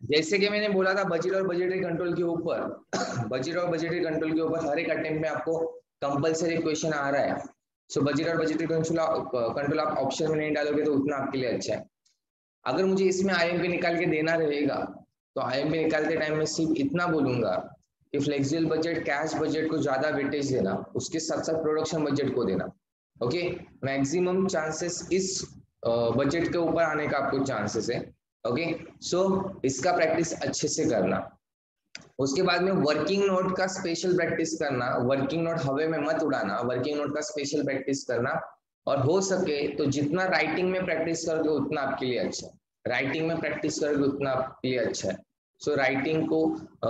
जैसे कि मैंने बोला था बजट और बजटरी कंट्रोल के ऊपर बजट और बजटरी कंट्रोल के ऊपर हर एक अटेम्प्ट में आपको कंपलसरी क्वेश्चन आ रहा है। सो बजट और बजटरी कंट्रोल आप ऑप्शन में नहीं डालोगे तो उतना आपके लिए अच्छा है। अगर मुझे इसमें आईएमपी निकाल के देना रहेगा तो आईएमपी निकालते टाइम में सिर्फ इतना बोलूंगा कि फ्लेक्सिबल बजट कैश बजट को ज्यादा वेटेज देना, उसके साथ साथ प्रोडक्शन बजट को देना। ओके, मैक्सिमम चांसेस इस बजट के ऊपर आने का आपको चांसेस है। ओके, सो इसका प्रैक्टिस अच्छे से करना। उसके बाद में वर्किंग नोट का स्पेशल प्रैक्टिस करना, वर्किंग नोट हवे में मत उड़ाना, वर्किंग नोट का स्पेशल प्रैक्टिस करना। और हो सके तो जितना राइटिंग में प्रैक्टिस करोगे उतना आपके लिए अच्छा है, राइटिंग में प्रैक्टिस करोगे उतना आपके लिए अच्छा है। सो राइटिंग को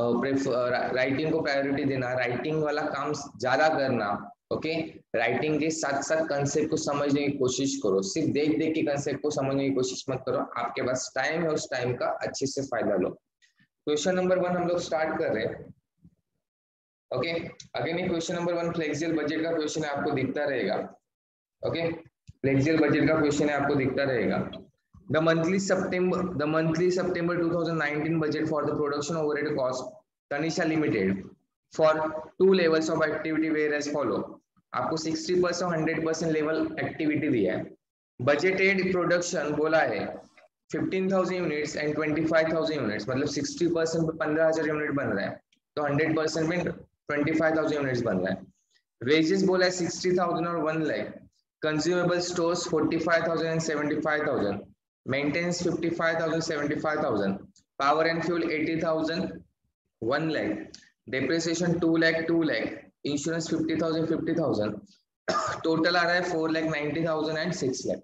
प्रायोरिटी देना, राइटिंग वाला काम ज्यादा करना। ओके, राइटिंग के साथ साथ कंसेप्ट को समझने की कोशिश करो, सिर्फ देख देख के कंसेप्ट को समझने की कोशिश मत करो। आपके पास टाइम है, उस टाइम का अच्छे से फायदा लो। क्वेश्चन नंबर 1 हम लोग स्टार्ट कर रहे हैं। ओके, अगेन ये क्वेश्चन नंबर 1 फ्लेक्सिबल बजट का क्वेश्चन है, आपको दिखता रहेगा। ओके, फ्लेक्सिबल बजट का क्वेश्चन है, आपको दिखता रहेगा। The monthly September 2019 budget for the production overhead cost Tanisha Limited for 2 levels of activity were as follow. आपको 60% 100% लेवल एक्टिविटी दिया है। बजटेड प्रोडक्शन बोला है 15,000 यूनिट्स एंड 25,000 यूनिट्स, मतलब 60% पे 15,000 यूनिट बन रहा है, तो 100% में 25,000 यूनिट्स बन रहा है। वेजेस बोला है 60,000 और 1 lakh, consumable stores 45,000 and 75,000, maintenance 55,000 75,000, power and fuel 80,000 1 lakh, depreciation 2 lakh 2 lakh, insurance 50,000 50,000, total आ रहा है 4 lakh 90,000 and 6 lakh।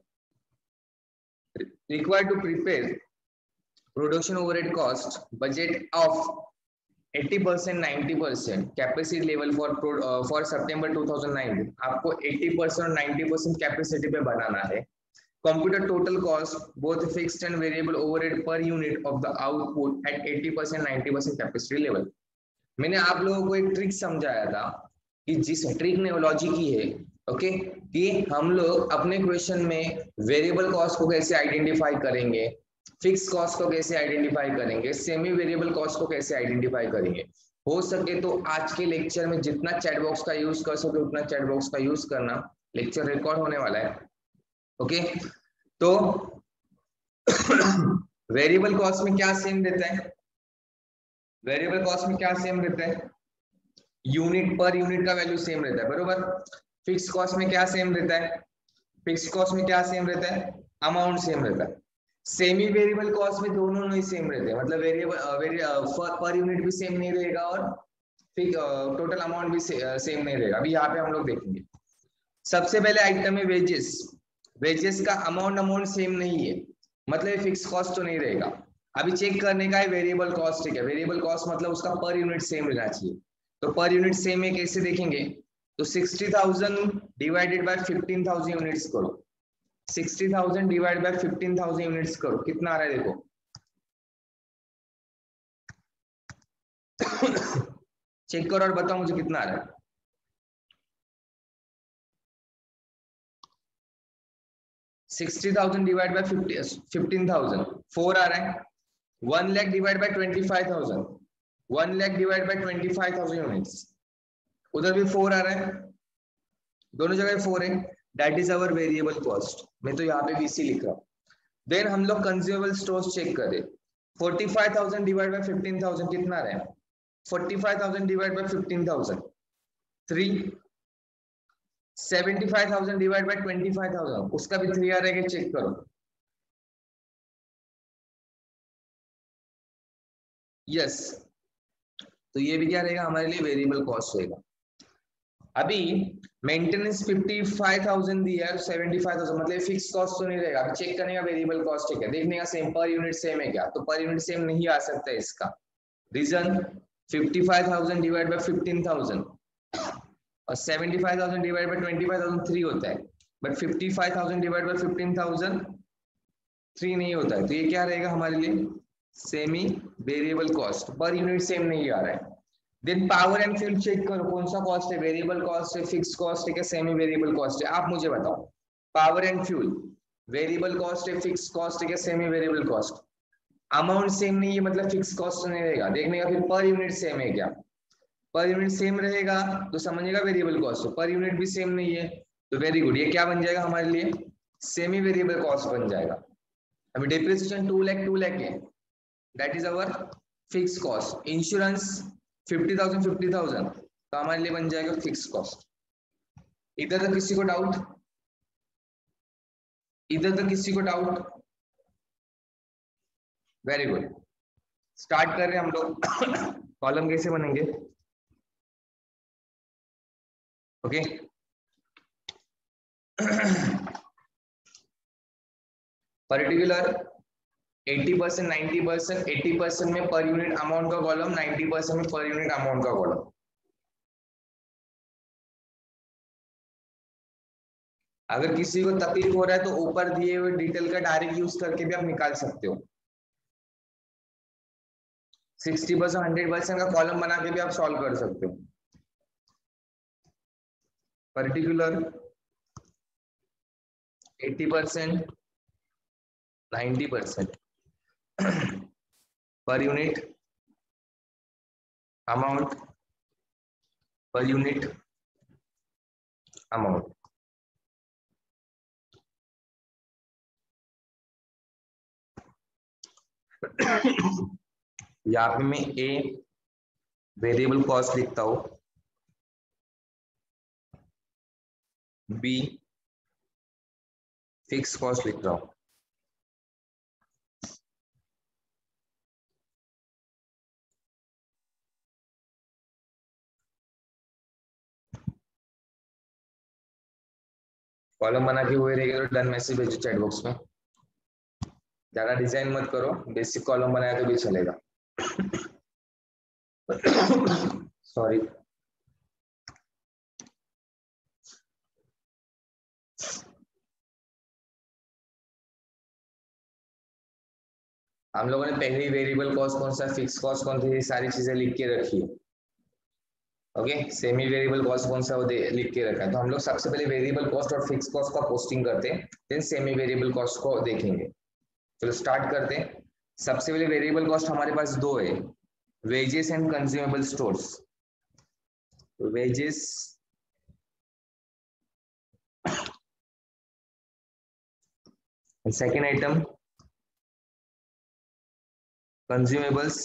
required to prepare production overhead cost budget of 80% 90% capacity level for September 2019। आपको 80% और 90% कैपेसिटी पे बनाना है। Computer total cost both fixed and variable overhead per unit of the output at 80% 90% capacity level. मैंने आप लोगों को एक ट्रिक समझाया था कि जिस ट्रिक ने लॉजिक की है, ओके, कि हम लोग अपने क्वेश्चन में वेरिएबल कॉस्ट को कैसे आइडेंटिफाई करेंगे, फिक्स कॉस्ट को कैसे आइडेंटिफाई करेंगे, सेमी वेरिएबल कॉस्ट को कैसे आइडेंटिफाई करेंगे। हो सके तो आज के लेक्चर में जितना चैट बॉक्स का यूज कर सके उतना चैट बॉक्स का यूज करना, लेक्चर रिकॉर्ड होने वाला है। ओके, तो वेरिएबल कॉस्ट में क्या सेम रहता है, वेरिएबल कॉस्ट में क्या सेम रहता है, यूनिट पर यूनिट का वैल्यू सेम रहता है, बरोबर। फिक्स कॉस्ट में क्या सेम रहता है, फिक्स कॉस्ट में क्या सेम रहता है, अमाउंट सेम रहता है। सेमी वेरिएबल कॉस्ट में दोनों नहीं सेम रहते, मतलब वेरिएबल पर यूनिट भी सेम नहीं रहेगा और टोटल अमाउंट भी सेम नहीं रहेगा। अभी यहाँ पे हम लोग देखेंगे। सबसे पहले आइटम है वेजेस। वेजेस का अमाउंट सेम नहीं है, मतलब फिक्स कॉस्ट तो नहीं रहेगा। अभी चेक करने का है वेरिएबल कॉस्ट, ठीक है, वेरिएबल कॉस्ट मतलब उसका पर यूनिट सेम रहना चाहिए। तो पर यूनिट सेम है, कैसे देखेंगे, तो 60,000 डिवाइडेड बाय 15,000 यूनिट्स करो, 60,000 डिवाइड बाय 15,000 यूनिट्स करो, कितना आ रहा है देखो। चेक करो और बताओ मुझे कितना आ रहा है। 60,000 डिवाइड बाय 15,000 4 आ रहा है। 1 lakh divide by 25,000, 1 lakh divide by 25,000 units, उधर भी 4 आ रहा है, दोनों जगह 4 है। That is our variable cost. मैं तो यहाँ पे VC लिख रहा हूँ। देन हम लोग कंज्यूमेबल स्टोर्स चेक करें। 45,000 डिवाइड बाय 15,000 कितना रहा है, 45,000 डिवाइड बाय 15,000 3, 75,000 डिवाइड बाय 25,000 उसका भी 3 आ रहा है, चेक करो। यस, तो ये भी क्या रहेगा हमारे लिए, वेरिएबल कॉस्ट रहेगा। अभी मेंटेनेंस 55,000 दिया है, 75,000 मतलब फिक्स कॉस्ट तो नहीं रहेगा। अभी चेक करने का वेरिएबल कॉस्ट, ठीक है, देखने का सेम पर यूनिट सेम है क्या, तो पर यूनिट सेम नहीं आ सकता है। इसका रीजन 55,000 डिवाइड बाय 15,000 और 75,000 डिवाइड बाय 25,000 3 होता है, बट 55,000 डिवाइड बाय 15,000 3 नहीं होता है। तो ये क्या रहेगा हमारे लिए, semi variable cost, per unit same नहीं आ रहा है। Then power and fuel check करो, कौन सा कॉस्ट है, वेरिएबल कॉस्ट है, फिक्स कॉस्ट है, क्या सेमी वेरिएबल कॉस्ट है, आप मुझे बताओ। Power and fuel variable cost है, फिक्स कॉस्ट है, क्या semi variable cost. Amount same नहीं है मतलब फिक्स कॉस्ट नहीं रहेगा, देखने का फिर पर यूनिट सेम है क्या, पर यूनिट सेम रहेगा तो समझिएगा वेरिएबल कॉस्ट, पर यूनिट भी सेम नहीं है तो वेरी गुड, ये क्या बन जाएगा हमारे लिए, सेमी वेरिएबल कॉस्ट बन जाएगा। अभी डेप्रिसिएशन 2 लाख है, that is our fix cost, insurance 50,000 तो हमारे लिए बन जाएगा फिक्स कॉस्ट। इधर तक किसी को डाउट, इधर तक किसी को डाउट, वेरी गुड, स्टार्ट कर रहे हैं हम लोग। कॉलम कैसे बनेंगे, ओके पर्टिकुलर 80%, 90%, 80% में पर यूनिट अमाउंट का कॉलम, 90% में पर यूनिट अमाउंट का कॉलम। अगर किसी को तकलीफ हो रहा है तो ऊपर दिए हुए डिटेल का डायरेक्ट यूज करके भी आप निकाल सकते हो, 60%, 100% का कॉलम बना के भी आप सॉल्व कर सकते हो। Particular 80%, 90% per unit amount, per unit amount. यहाँ पे मैं ए वेरिएबल कॉस्ट लिखता हूं, बी फिक्स कॉस्ट लिख रहा हूं, कॉलम बना के हुए रहेगा तो डन मैसेज भेजो चैट बॉक्स में, ज्यादा डिजाइन मत करो, बेसिक कॉलम बनाया तो भी चलेगा। सॉरी हम लोगों ने पहले ही वेरिएबल कॉस्ट कौन सा, फिक्स कॉस्ट कौन सी, सारी चीजें लिख के रखी है, ओके सेमी वेरिएबल कॉस्ट कौन सा वो लिख के रखा है, तो हम लोग सबसे पहले वेरिएबल कॉस्ट और फिक्स कॉस्ट का पोस्टिंग करते हैं, देन सेमी वेरिएबल कॉस्ट को देखेंगे। चलो स्टार्ट करते हैं। सबसे पहले वेरिएबल कॉस्ट हमारे पास दो है, wages and consumable stores. Wages second item consumables,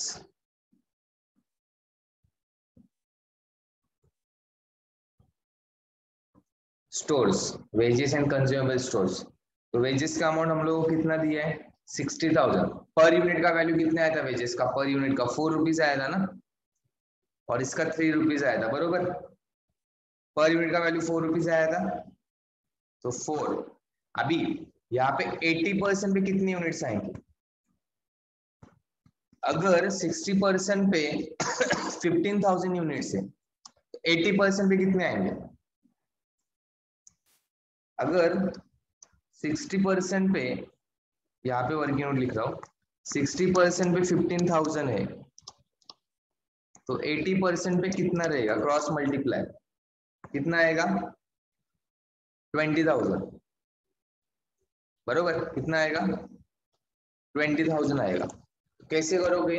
stores, wages and consumable stores. तो वेजेस का अमाउंट हम लोगों को कितना दिया है, 60,000। पर यूनिट का वैल्यू कितना आया था वेजेस का, पर यूनिट का 4 रुपीज आया था ना, और इसका 3 रुपीज आया था, बरोबर। पर यूनिट का वैल्यू 4 रुपीज आया था, तो 4। अभी यहाँ पे 80% पे कितनी यूनिट्स आएंगी, अगर 60% पे 15,000 यूनिट्स है, 80% पे कितने आएंगे, अगर 60% पे, यहाँ पे वर्किंग नोट लिख रहा हूँ, 60% पे 15,000 है, तो 80% पे कितना रहेगा, क्रॉस मल्टीप्लाई कितना आएगा, 20,000, बरोबर। कितना आएगा, 20,000 आएगा। कैसे करोगे,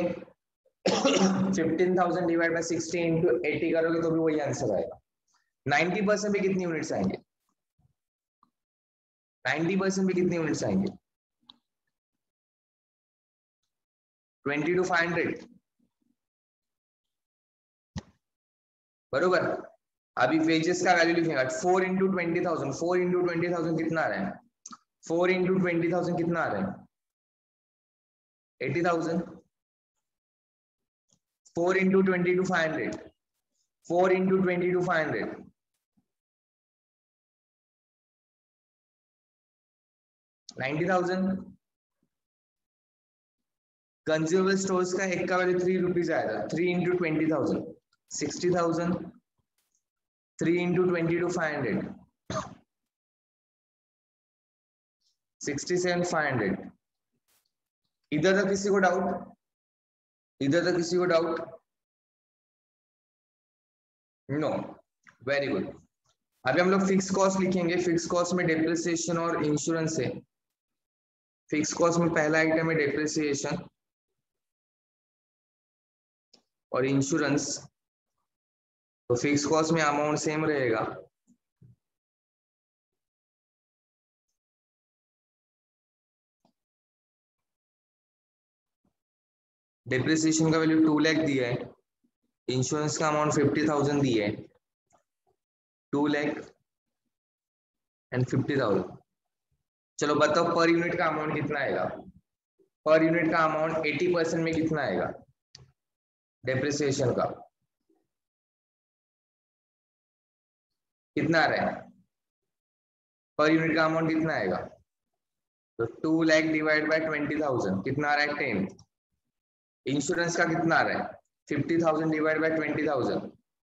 15,000 डिवाइड बाय 60 इंटू 80 करोगे तो भी वही आंसर आएगा। 90% पे कितनी यूनिट्स आएंगे, 90% पे कितनी यूनिट्स आएंगे, 20 to 500, बरोबर। अभी वेजेस का वैल्यू लिखेंगे 4 इंटू 20,000, 4 इंटू 20,000 कितना आ रहा है, 4 इंटू 20,000 कितना आ रहा है, 80,000। 4 इंटू 20 to 500, 4 इंटू 20 to 500, 90,000। कंज्यूमेबल स्टोर्स का एक का वैल्यू 3 रुपीज आया था, 3 इंटू 20,000, 60,000, 3 इंटू 20 to 500, 67,500। इधर तक किसी को डाउट, इधर तक किसी को डाउट, नो, वेरी गुड। अभी हम लोग फिक्स कॉस्ट लिखेंगे, फिक्स कॉस्ट में डेप्रिसिएशन और इंश्योरेंस है। फिक्स कॉस्ट में पहला आइटम है डेप्रिसिएशन, और इंश्योरेंस, तो फिक्स कॉस्ट में अमाउंट सेम रहेगा। डिप्रिसिएशन का वैल्यू 2 लाख दिया है, इंश्योरेंस का अमाउंट 50,000 दिया है, 2 लाख एंड 50,000। चलो बताओ पर यूनिट का अमाउंट कितना आएगा? पर यूनिट का अमाउंट 80% में कितना आएगा डिप्रिसिएशन का? कितना आ रहा है पर यूनिट का अमाउंट? कितना आएगा? तो 2 लाख डिवाइड बाय 20,000 कितना आ रहा है? 10। इंश्योरेंस का कितना आ रहा है? 50,000 डिवाइड बाय 20,000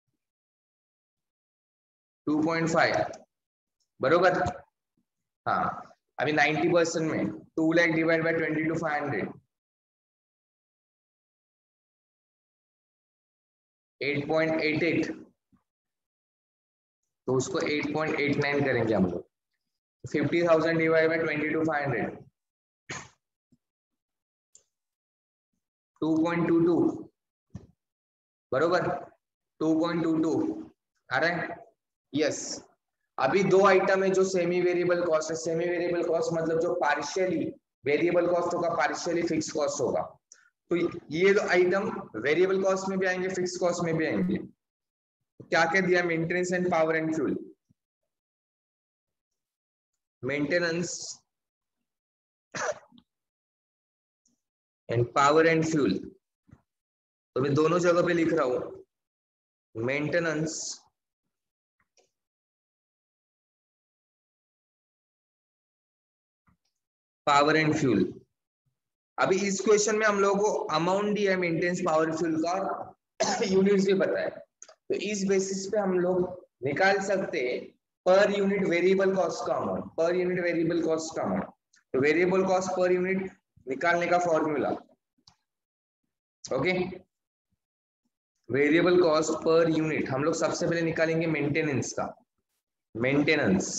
2.5 बरोबर। हाँ अभी 90% में 2 लाख डिवाइड बाय 20 to 500 8.88, तो उसको 8.89 करेंगे हम लोग। 50,000 डिवाइड बाय 20 to 500 2.22 बरोबर। 2.22 आ रहा है? यस। अभी दो आइटम है जो सेमी वेरिएबल कॉस्ट है। सेमी वेरिएबल कॉस्ट मतलब जो पार्शियली वेरिएबल कॉस्ट होगा, पार्शियली फिक्स कॉस्ट होगा। तो ये दो आइटम वेरिएबल कॉस्ट में भी आएंगे, फिक्स कॉस्ट में भी आएंगे। क्या क्या दिया? Maintenance and power and fuel. Maintenance and power and fuel, तो मैं दोनों जगह पे लिख रहा हूं मेंटेनेंस पावर एंड फ्यूल। अभी इस क्वेश्चन में हम लोगों को अमाउंट दिया है मेंटेनेंस पावर फ्यूल का, यूनिट्स भी पता है, तो इस बेसिस पे हम लोग निकाल सकते हैं पर यूनिट वेरिएबल कॉस्ट का amount, per unit variable cost का अमाउंट। तो वेरिएबल कॉस्ट पर यूनिट निकालने का formula, okay, variable cost per unit हम लोग सबसे पहले निकालेंगे मेंटेनेंस का। Maintenance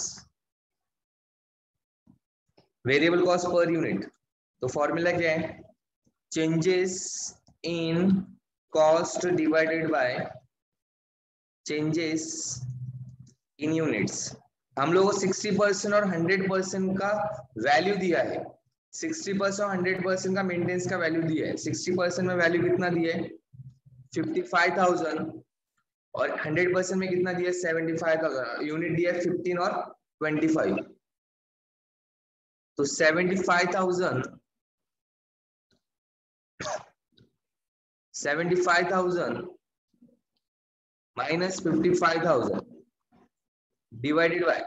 variable cost per unit, तो फॉर्मूला क्या है? Changes in cost divided by changes in units. हम लोगों को 60% और 100% का वैल्यू दिया है। 60% और 100% का मेंटेनेंस का वैल्यू दिया है। 60% में वैल्यू कितना दिया है? 55,000 और 100% में कितना दिया है? 75,000। यूनिट दिया है 15 और 25, तो 75,000 minus 55,000 divided by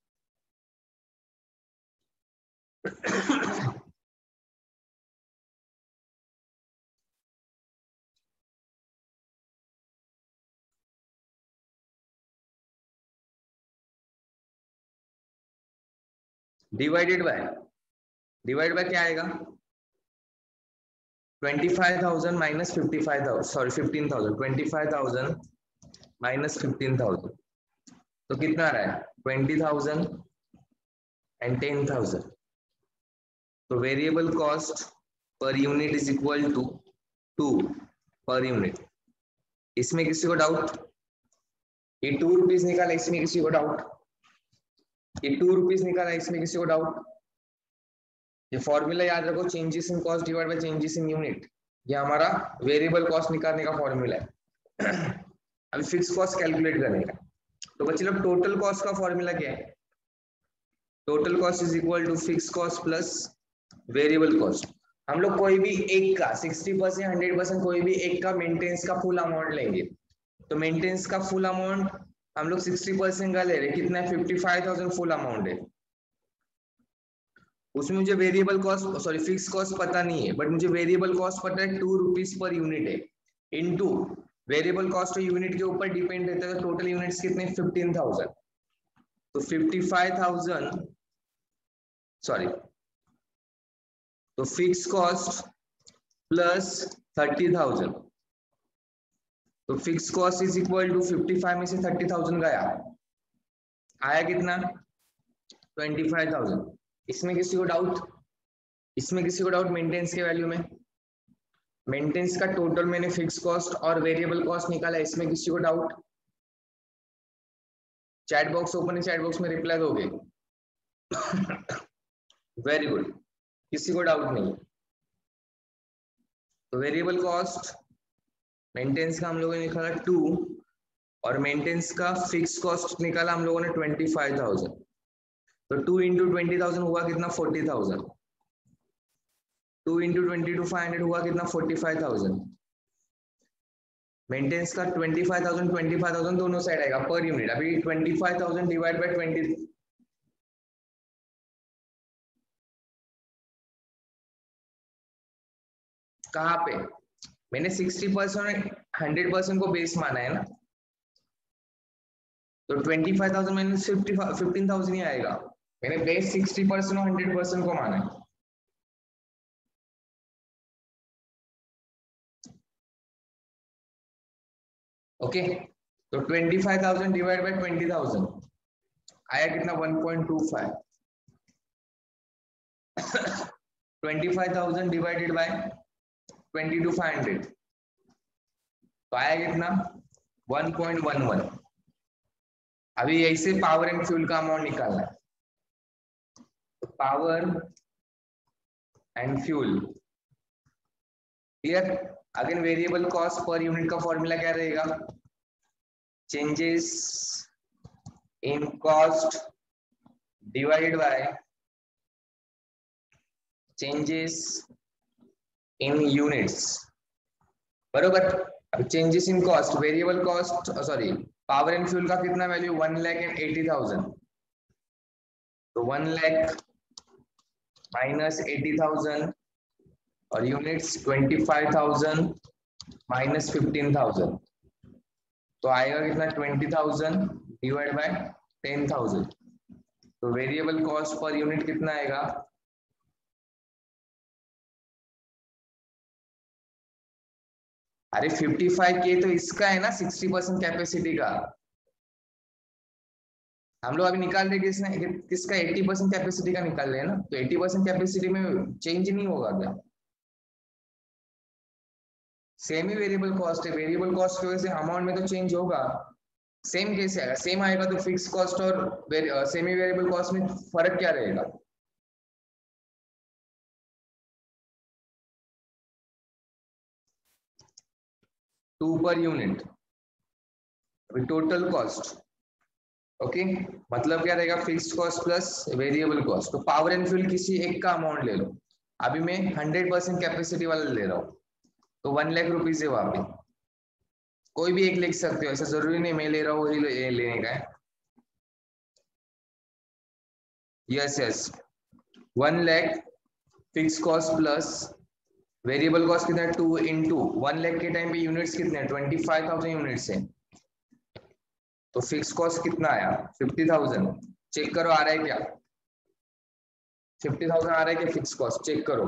divided by क्या आएगा? 25,000 माइनस 55,000, सॉरी 15,000, 25,000 माइनस 15,000, तो कितना आ रहा है? 20,000 एंड 10,000। तो variable cost per unit is equal to 2 per unit. इसमें किसी को डाउट? ये 2 रुपीज निकाला, इसमें किसी को डाउट? ये 2 रुपीज निकाला, इसमें किसी को डाउट? ये फॉर्मूला याद रखो, changes in cost divide by changes in unit. ये हमारा वेरिएबल कॉस्ट निकालने का फॉर्मूला है। अभी फिक्स कॉस्ट कैलकुलेट करने का। तो बच्चे लोग टोटल कॉस्ट का फॉर्मूला क्या है? Total cost is equal to fix cost plus variable cost. हम लोग कोई भी एक का 60%, 100%, कोई भी एक का मेंटेनेंस का फुल अमाउंट लेंगे। तो मेंटेनेंस का फुल अमाउंट हम लोग 60% का ले रहे, कितना है? 55,000 फुल अमाउंट है। उसमें मुझे variable cost, sorry fix cost पता नहीं है, बट मुझे वेरिएबल कॉस्ट पता है 2 रुपीज पर यूनिट है। इनटू वेरिएबल कॉस्ट यूनिट के ऊपर डिपेंड रहता है, तो टोटल यूनिट्स कितने? 15,000। तो 55,000, सॉरी, तो फिक्स कॉस्ट प्लस 30,000, तो fix cost is equal to 55 में से 30,000 गया, आया कितना? 25,000। इसमें किसी को डाउट? इसमें किसी को डाउट मेंटेनेंस के वैल्यू में? मेंटेनेंस का टोटल मैंने फिक्स कॉस्ट और वेरिएबल कॉस्ट निकाला, इसमें किसी को डाउट? चैट बॉक्स ओपन है, चैट बॉक्स में रिप्लाई दोगे? वेरी गुड, किसी को डाउट नहीं है। तो वेरिएबल कॉस्ट मेंटेनेंस का हम लोगों ने निकाला 2 और मेंटेनेंस का फिक्स कॉस्ट निकाला हम लोगों ने 25,000। तो 2 इंटू 20,000 हुआ कितना? 40,000। 2 इंटू 22,500 हुआ कितना? 45,000। मेंटेनेंस का 25,000 दोनों साइड आएगा पर यूनिट। अभी 25,000 डिवाइड बाय 20 कहाँ पे? मैंने 60% 100% को बेस माना है ना, तो 25,000 मैंने 15,000 ही आएगा। मैंने बेस 60% और 100% को माना है। ओके, तो 25,000 डिवाइड बाय 20,000 आया कितना? 1.25। 25,000 डिवाइडेड बाय 22,500 तो आया कितना? 1.11। अभी यही से पावर एंड फ्यूल का अमाउंट निकालना है। तो power and fuel clear. Again variable cost per unit का फॉर्मूला क्या रहेगा? Changes in cost divided by changes in units, बरोबर। अब changes in cost, variable cost sorry power and fuel का कितना वैल्यू? 1,80,000। तो 1 लाख माइनस 80,000 और यूनिट्स 25,000 माइनस 15,000 तो आएगा कितना? 20,000 डिवाइड बाय 10,000। तो वेरिएबल कॉस्ट पर यूनिट कितना आएगा? अरे 55K तो इसका है ना, 60% कैपेसिटी का। हम लोग अभी निकाल रहे किसका? 80% कैपेसिटी का निकाल रहे हैं ना, तो 80% कैपेसिटी में चेंज नहीं होगा क्या? सेम ही वेरिएबल कॉस्ट है, वेरिएबल कॉस्ट की वजह से अमाउंट में तो चेंज होगा। सेम कैसे आएगा? सेम आएगा तो फिक्स कॉस्ट और सेमी वेरिएबल कॉस्ट में फर्क क्या रहेगा? To per unit total cost. Okay, मतलब क्या रहेगा? Fix cost plus variable cost. तो पावर एंड फ्यूल किसी एक का अमाउंट ले लो। अभी मैं 100% कैपेसिटी वाला ले रहा हूँ, तो 1 लाख रुपीज है वहां पे। कोई भी एक लिख सकते हो, ऐसा जरूरी नहीं मैं ले रहा हूँ वही लेने का है। Yes yes, 1 lakh fix cost plus variable cost कितना है? 2 इंटू 1 लाख के टाइम पे यूनिट्स कितने हैं? 25,000 यूनिट्स है। तो फिक्स कॉस्ट कितना आया? 50,000। चेक करो आ रहा है क्या? 50,000 आ रहा है क्या फिक्स कॉस्ट? चेक करो।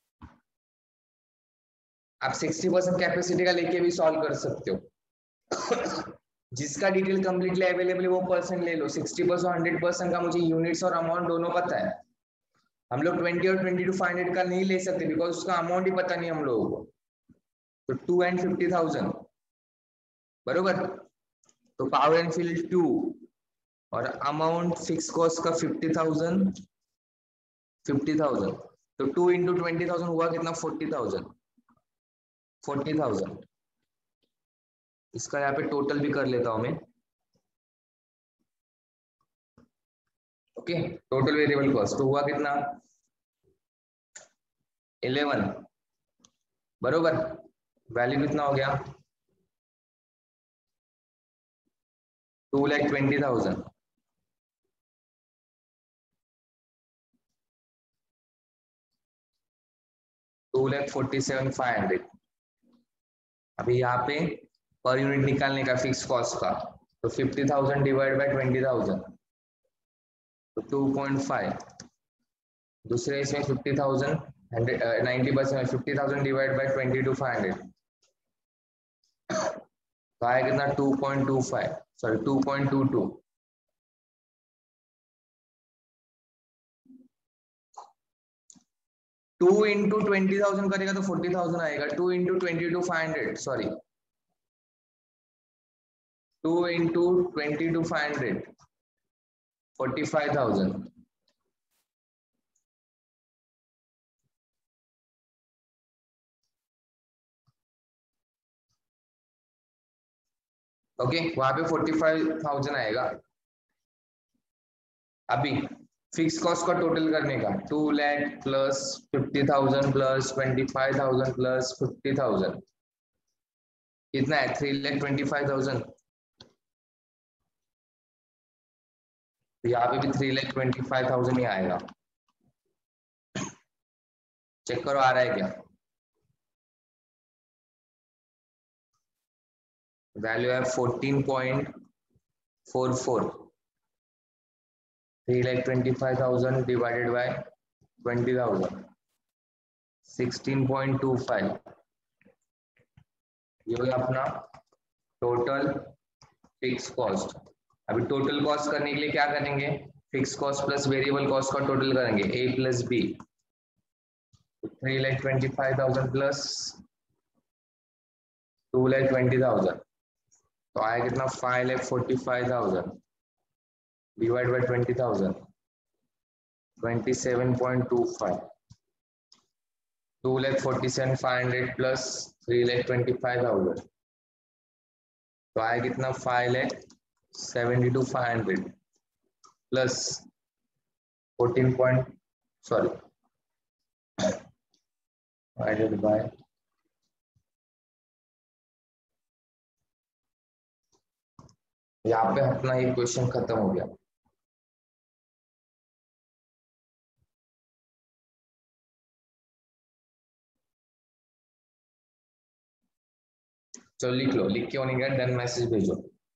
आप 60% कैपेसिटी का लेके भी सॉल्व कर सकते हो। जिसका डिटेल कंप्लीटली अवेलेबल है वो परसेंट ले लो। 60% और 100% का मुझे यूनिट्स और अमाउंट दोनों पता है। हम लोग 20 और 22,500 का नहीं ले सकते बिकॉज उसका अमाउंट ही पता नहीं हम लोगों को। तो 2 एंड 50,000 बरोबर। तो पावर एंड फ्यूल 2 और अमाउंट फिक्स कॉस्ट का 50,000 50,000। तो 2 इंटू 20,000 हुआ कितना? 40,000 40,000। इसका यहाँ पे टोटल भी कर लेता हूं मैं। ओके, टोटल वेरिएबल कॉस्ट तो हुआ कितना? 11 बरोबर। वैल्यू कितना हो गया? 2,20,000। 2,47,500। अभी यहाँ पे पर यूनिट निकालने का फिक्स कॉस्ट का, तो 50,000 डिवाइड बाय 20,000 तो 2.5। दूसरे इसमें 50,000 90% 50,000 डिवाइड बाय 22,500 तो आया कितना? 2.25 सॉरी 2.22। 2 इंटू 20,000 करेगा तो 40,000 आएगा। 2 इंटू 22 500, सॉरी 2 इंटू 22 500 45,000। ओके वहां पे 45,000 आएगा। अभी फिक्स कॉस्ट का टोटल करने का 2 लाख प्लस 50,000 प्लस 25,000 प्लस 50,000 कितना है 3,25,000। तो यहाँ पे भी 3,25,000 ही आएगा। चेक करो आ रहा है क्या। वैल्यू है 14.44। 3,25,000 डिवाइडेड बाय 20,000 16.25। ये हो गया अपना टोटल फिक्स कॉस्ट। अभी टोटल कॉस्ट करने के लिए क्या करेंगे, fix cost plus variable cost का टोटल करेंगे ए प्लस बी। 3,25,000 प्लस 2,20,000 तो आया कितना 5,45,000 डिवाइड बाय 20,000 27.25। 2,47,500 प्लस 3,25,000 तो आया कितना 5,72,500 plus 14 point sorry divided by यहाँ पे अपना एक क्वेश्चन खत्म हो गया। चलो लिख लो, लिख के होने गया डन मैसेज भेजो।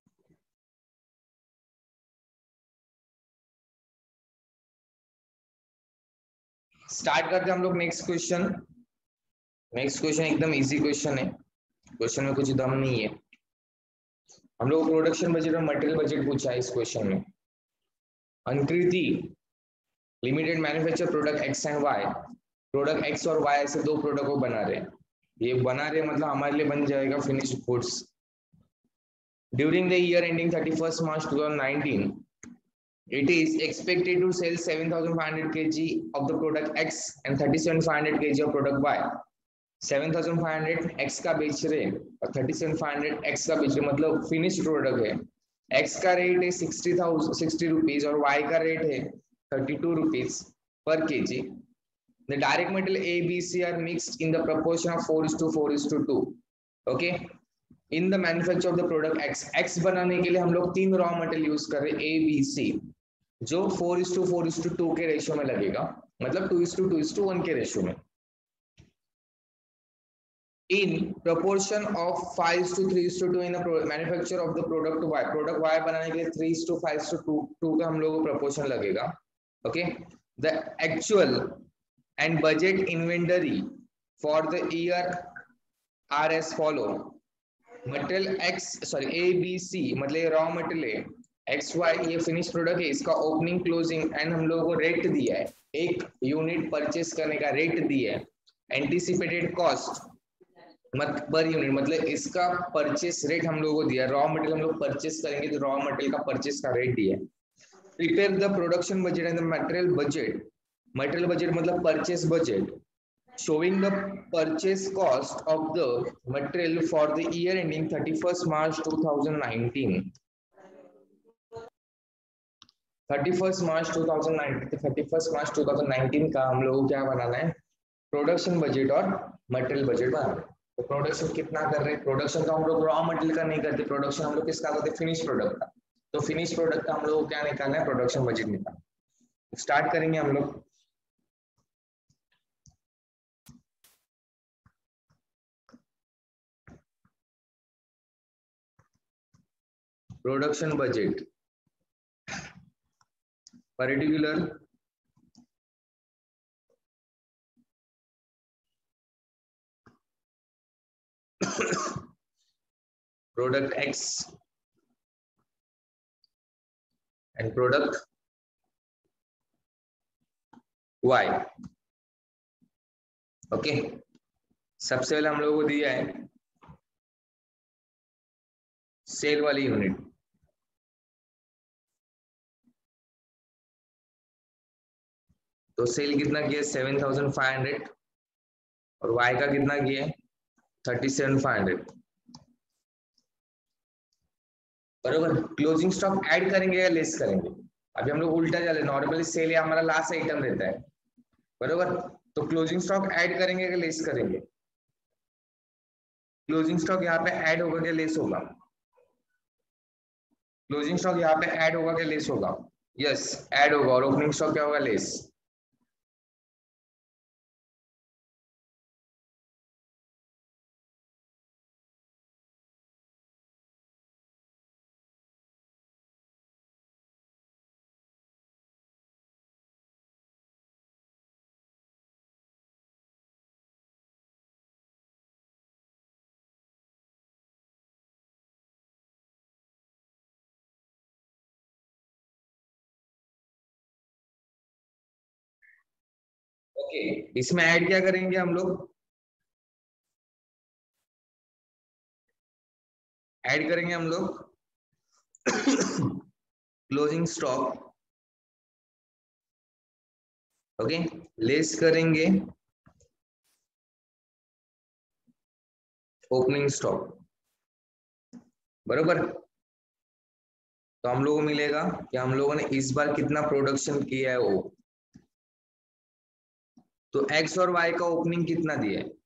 स्टार्ट करते हैं हम लोग नेक्स्ट क्वेश्चन। नेक्स्ट क्वेश्चन एकदम इजी क्वेश्चन है, क्वेश्चन में कुछ दम नहीं है। हम लोग प्रोडक्शन बजट और मटेरियल बजट पूछा है इस क्वेश्चन में। Ankriti Limited manufacture product X and Y. Product X और वाई ऐसे दो प्रोडक्ट को बना रहे हैं। ये बना रहे मतलब हमारे लिए बन जाएगा finished goods. During the year ending 31st March 2019 it is expected to sell 7,500 kg of the product X and 37,500 kg of product Y। 7,500 X का बेच रहे और 37,500 X का बेच रहे, मतलब फिनिश्ड प्रोडक्ट है। X का रेट है 60 रुपीज और Y का रेट है 32 rupees per kg। The direct material A, B, C are mixed in the proportion of 4:4:2. Okay. In the manufacture of the product X, X बनाने के लिए हम लोग 3 रॉ मटेरियल यूज कर रहे हैं A, B, C, जो 4:4:2 के रेशियो में लगेगा, मतलब 2:2:1 के रेशियो में। In proportion of 5:3:2 in the manufacture of the product Y, product Y बनाने के लिए 3:5:2 का हम लोगों को प्रोपोर्शन लगेगा। Okay. The actual and budget inventory for the year are as follow। Material X sorry A B C मतलब raw material है, एक्स वाई ये फिनिश प्रोडक्ट है, इसका ओपनिंग क्लोजिंग एंड हम लोगों को रेट दिया है, एक यूनिट परचेस करने का रेट दिया है। एंटिसिपेटेड कॉस्ट मत पर यूनिट मतलब इसका परचेस रेट हम लोगों को दिया है। रॉ मटेरियल हम लोग परचेस करेंगे तो रॉ मटेरियल का परचेस का रेट दिया है। Prepare the production budget and the material budget. Material budget मतलब purchase budget showing the purchase cost of the material for the year ending 31st March 2019। 31st March 2019 31st March 2019 का हम लोगों को क्या बनाना है, प्रोडक्शन बजट और material budget बनाना है। तो प्रोडक्शन कितना कर रहे हैं, प्रोडक्शन का हम लोग रॉ मटेरियल का नहीं करते, प्रोडक्शन हम लोग किसका करते हैं, फिनिश प्रोडक्ट का। तो फिनिश प्रोडक्ट का हम लोग को क्या निकालना है, प्रोडक्शन बजट निकालना। स्टार्ट करेंगे हम लोग। Production budget particular product X and product Y। Okay, सबसे पहले हम लोगों को दिया है सेल वाली यूनिट। तो सेल कितना किया 7500 और वाई का कितना किया 37500 बरोबर। क्लोजिंग स्टॉक ऐड करेंगे या लेस करेंगे? अभी हम लोग उल्टा चले, नॉर्मली सेल हमारा लास्ट आइटम रहता है बरोबर। तो क्लोजिंग स्टॉक ऐड करेंगे या लेस करेंगे? क्लोजिंग स्टॉक यहाँ पे ऐड होगा क्या लेस होगा? क्लोजिंग स्टॉक यहाँ पे ऐड होगा क्या लेस होगा? यस, ऐड होगा। और ओपनिंग स्टॉक क्या होगा? लेस। ओके, इसमें ऐड क्या करेंगे हम लोग? ऐड करेंगे हम लोग क्लोजिंग स्टॉक। ओके, लेस करेंगे ओपनिंग स्टॉक बरोबर। तो हम लोगों को मिलेगा कि हम लोगों ने इस बार कितना प्रोडक्शन किया है वो। तो एक्स और वाई का ओपनिंग कितना दिया है?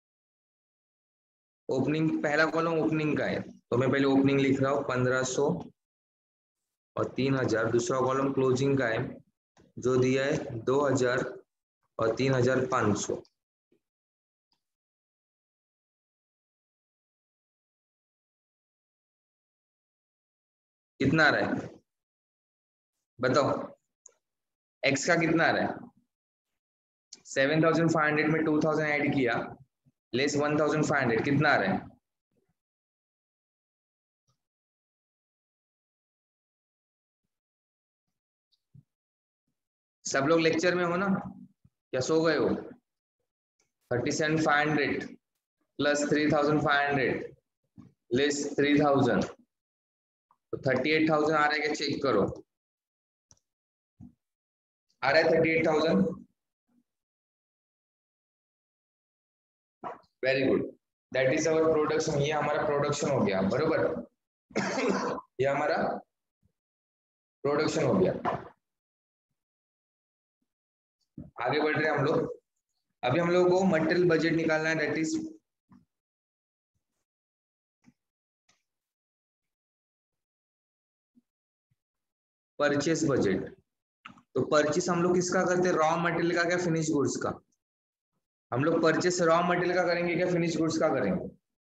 ओपनिंग, पहला कॉलम ओपनिंग का है तो मैं पहले ओपनिंग लिख रहा हूँ 1500 और 3000। दूसरा कॉलम क्लोजिंग का है जो दिया है 2000 और 3500। कितना आ रहा है बताओ? एक्स का कितना आ रहा है? 7500 में 2000 ऐड किया, लेस 1500, कितना आ रहा है? सब लोग लेक्चर में हो ना, क्या सो गए हो? 37,500 प्लस 3,500 लेस 3000, तो 38,000 आ रहा है क्या? चेक करो, आ रहा है 38,000। Very good, that is our production. ये हमारा प्रोडक्शन हो गया बरोबर ये हमारा प्रोडक्शन हो गया। आगे बढ़ रहे हैं हम लोग। अभी हम लोग को मटेरियल बजट निकालना है, दैट इज परचेस बजट। तो परचेस हम लोग किसका करते हैं? रॉ मटेरियल का क्या फिनिश गुड्स का? हम लोग परचेस रॉ मटेरियल का करेंगे क्या फिनिश गुड्स का करेंगे?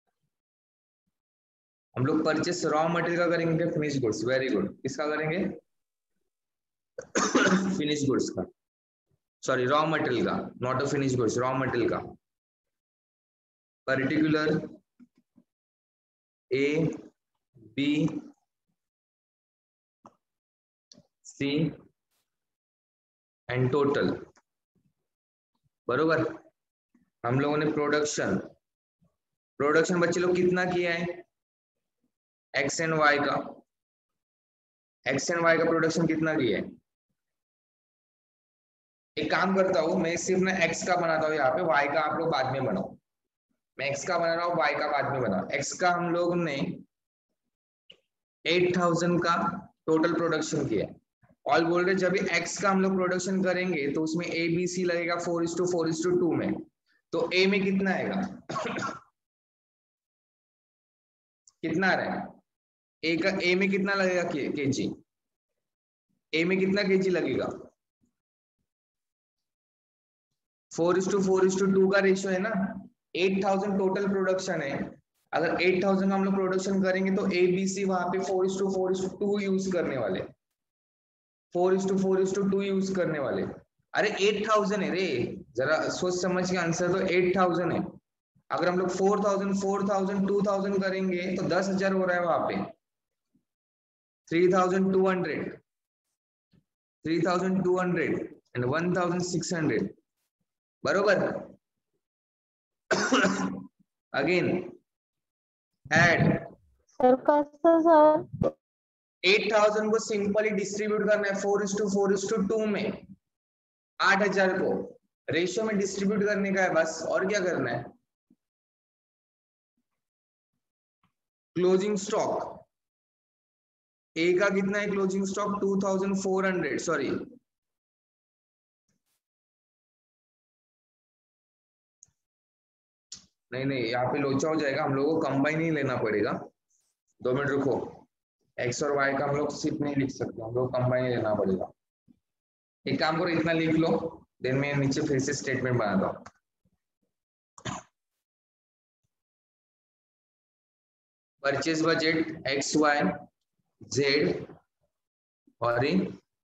हम लोग परचेस रॉ मटेरियल का करेंगे क्या फिनिश गुड्स? वेरी गुड, किसका करेंगे? फिनिश गुड्स का, सॉरी रॉ मटेरियल का, not a finish goods, raw material का। Particular, A, B, C and total बरोबर। हम लोगों ने प्रोडक्शन बच्चे लोग कितना किया है? एक्स एंड वाई का, एक्स एंड वाई का प्रोडक्शन कितना किया है? एक काम करता हूँ, मैं सिर्फ ना एक्स का बनाता हूँ यहाँ पे, वाई का आप लोग बाद में बनाओ। मैं एक्स का बना रहा हूँ, वाई का बाद में बनाओ। एक्स का हम लोग ने 8000 का टोटल प्रोडक्शन किया है। ऑल बोल रहे जब एक्स का हम लोग प्रोडक्शन करेंगे तो उसमें ए बी सी लगेगा 4:4:2 में। तो ए में कितना आएगा? कितना आ रहा है? ए का, ए में कितना लगेगा केजी? ए में कितना केजी लगेगा? 4:4:2 का रेशियो है ना। 8000 टोटल प्रोडक्शन है। अगर 8000 का हम लोग प्रोडक्शन करेंगे तो ए बी सी वहां पे 4:4:2 यूज करने वाले, 4:4:2 यूज करने वाले। अरे 8000 है रे, जरा सोच समझ के आंसर। तो 8000 है, अगर हम लोग 4000 4000 2000 करेंगे तो 10,000 हो रहा है वहां पे। 3200 3200 एंड 1600 बरोबर। अगेन ऐड सर कसं सर 8000 को सिंपली डिस्ट्रीब्यूट करना है 4:4:2 में, 8000 को रेशियो में डिस्ट्रीब्यूट करने का है बस, और क्या करना है। क्लोजिंग स्टॉक ए का कितना है क्लोजिंग स्टॉक 2400, सॉरी नहीं यहाँ पे लोचा हो जाएगा, हम लोगों को कंबाइन ही लेना पड़ेगा। 2 मिनट रुको, एक्स और वाई का हम लोग सिर्फ नहीं लिख सकते, हम लोग कंबाइन ही लेना पड़ेगा। एक काम करो, इतना लिख लो, देन मैं नीचे फिर से स्टेटमेंट बनाता हूँ। Purchase budget X Y Z और इन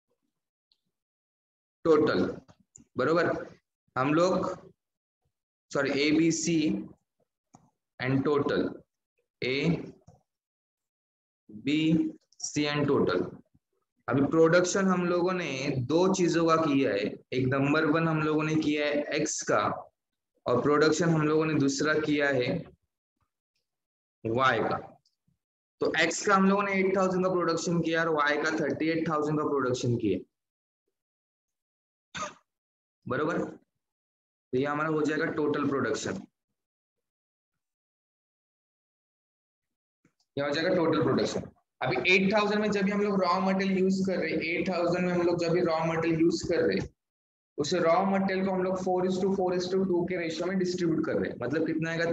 टोटल, बरोबर। हम लोग sorry A B C and total, A B C and total. अभी प्रोडक्शन हम लोगों ने 2 चीजों का किया है, एक नंबर 1 हम लोगों ने किया है एक्स का, और प्रोडक्शन हम लोगों ने दूसरा किया है वाई का। तो एक्स का हम लोगों ने 8000 का प्रोडक्शन किया और वाई का 38000 का प्रोडक्शन किया, बरोबर। तो ये हमारा हो जाएगा टोटल प्रोडक्शन, ये हो जाएगा टोटल प्रोडक्शन। अभी 8000 में जब भी हम लोग रॉ मटेरियल यूज कर रहे हैं, 8000 में हम लोग जब भी रॉ मटेरियल यूज कर रहे हैं, उस रॉ मटेरियल को हम लोग 4:4:2 के रेशियो में डिस्ट्रीब्यूट कर रहे हैं। मतलब कितना आएगा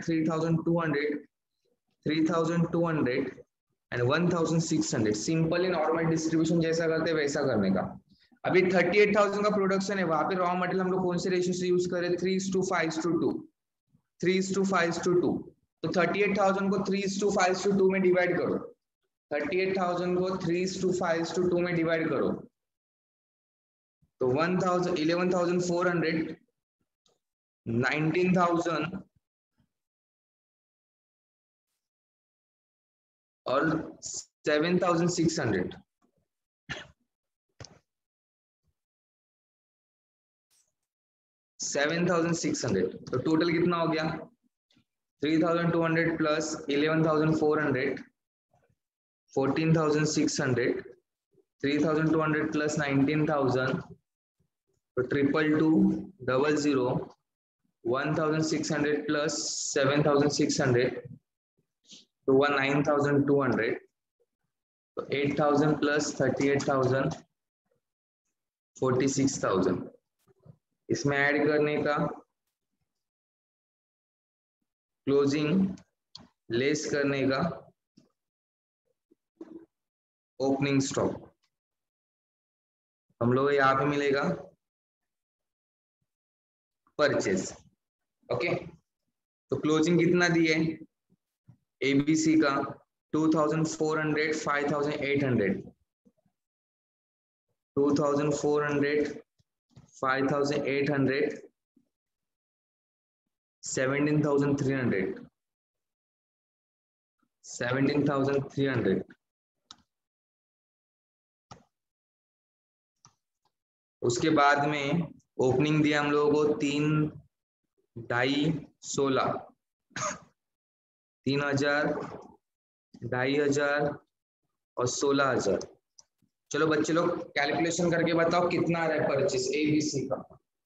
3200 एंड 1600। सिंपल नॉर्मल डिस्ट्रीब्यूशन जैसा करते हैं वैसा करने का। अभी 38000 का प्रोडक्शन है, वहां पे रॉ मटेरियल हम लोग कौन से रेशियो से यूज कर रहे हैं 3:5:2, 3:5:2। तो 38000 को 3:5:2 में डिवाइड करो, 38000 को 3:5:2 में डिवाइड करो, तो 11,400, 19,000 और 7,600। तो टोटल कितना हो गया 3,200 प्लस 11,400, 14,600, 3,200 प्लस 19,000, तो 22200, 1,600 प्लस 7,600, तो 9,200, तो 8,000 प्लस 38,000, 46,000। इसमें ऐड करने का क्लोजिंग लेस करने का ओपनिंग स्टॉक, हम लोग यहाँ पे मिलेगा परचेज। ओके, तो क्लोजिंग कितना दिए एबीसी का 2,400, 5,800, 2,400, 5,800, 17,300, 17,300। उसके बाद में ओपनिंग दिया हम लोगों को 3, 2,5, 16, 3,000, 2,500 और 16,000। चलो बच्चे लोग कैलकुलेशन करके बताओ कितना आ रहा है परचेस एबीसी का।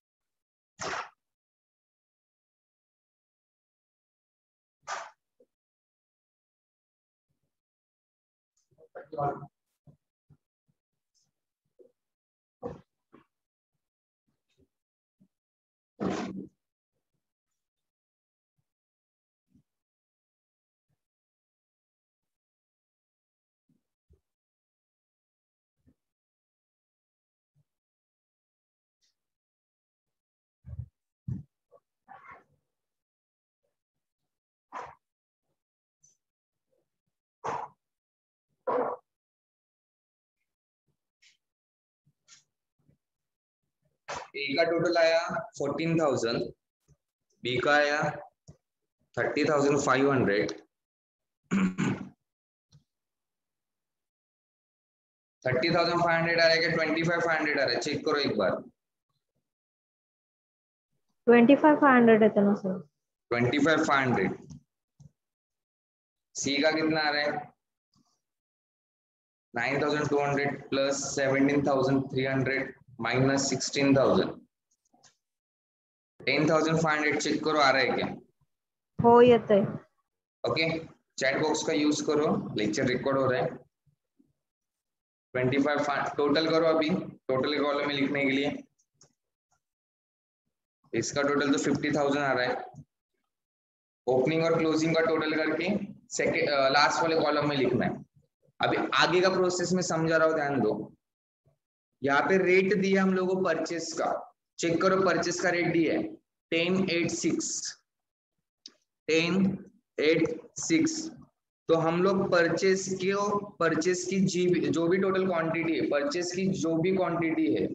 ए का टोटल आया 14,000, बी का आया 30,500, 30,500 आ रहा है कि 25,500 आ रहा है, चेक करो एक बार। 25,500 है ना सर। 25,500। सी का कितना आ रहा है 9,200 प्लस 17,300 माइनस 16,000। 10,500 चेक करो आ रहा है क्या? हो येतंय। ओके, चैट बॉक्स का यूज करो, लेक्चर रिकॉर्ड हो रहा है। 25 टोटल करो अभी, टोटल कॉलम में लिखने के लिए। इसका टोटल तो 50,000 आ रहा है। ओपनिंग और क्लोजिंग का टोटल करके सेकेंड लास्ट वाले कॉलम में लिखना है। अभी आगे का प्रोसेस में समझा रहा हूं, ध्यान दो। यहाँ पे रेट दिया हम लोगों को परचेस का, चेक करो परचेस का रेट दिया है 1086। तो हम लोग परचेस की जो भी टोटल क्वांटिटी है, परचेस की जो भी क्वांटिटी है,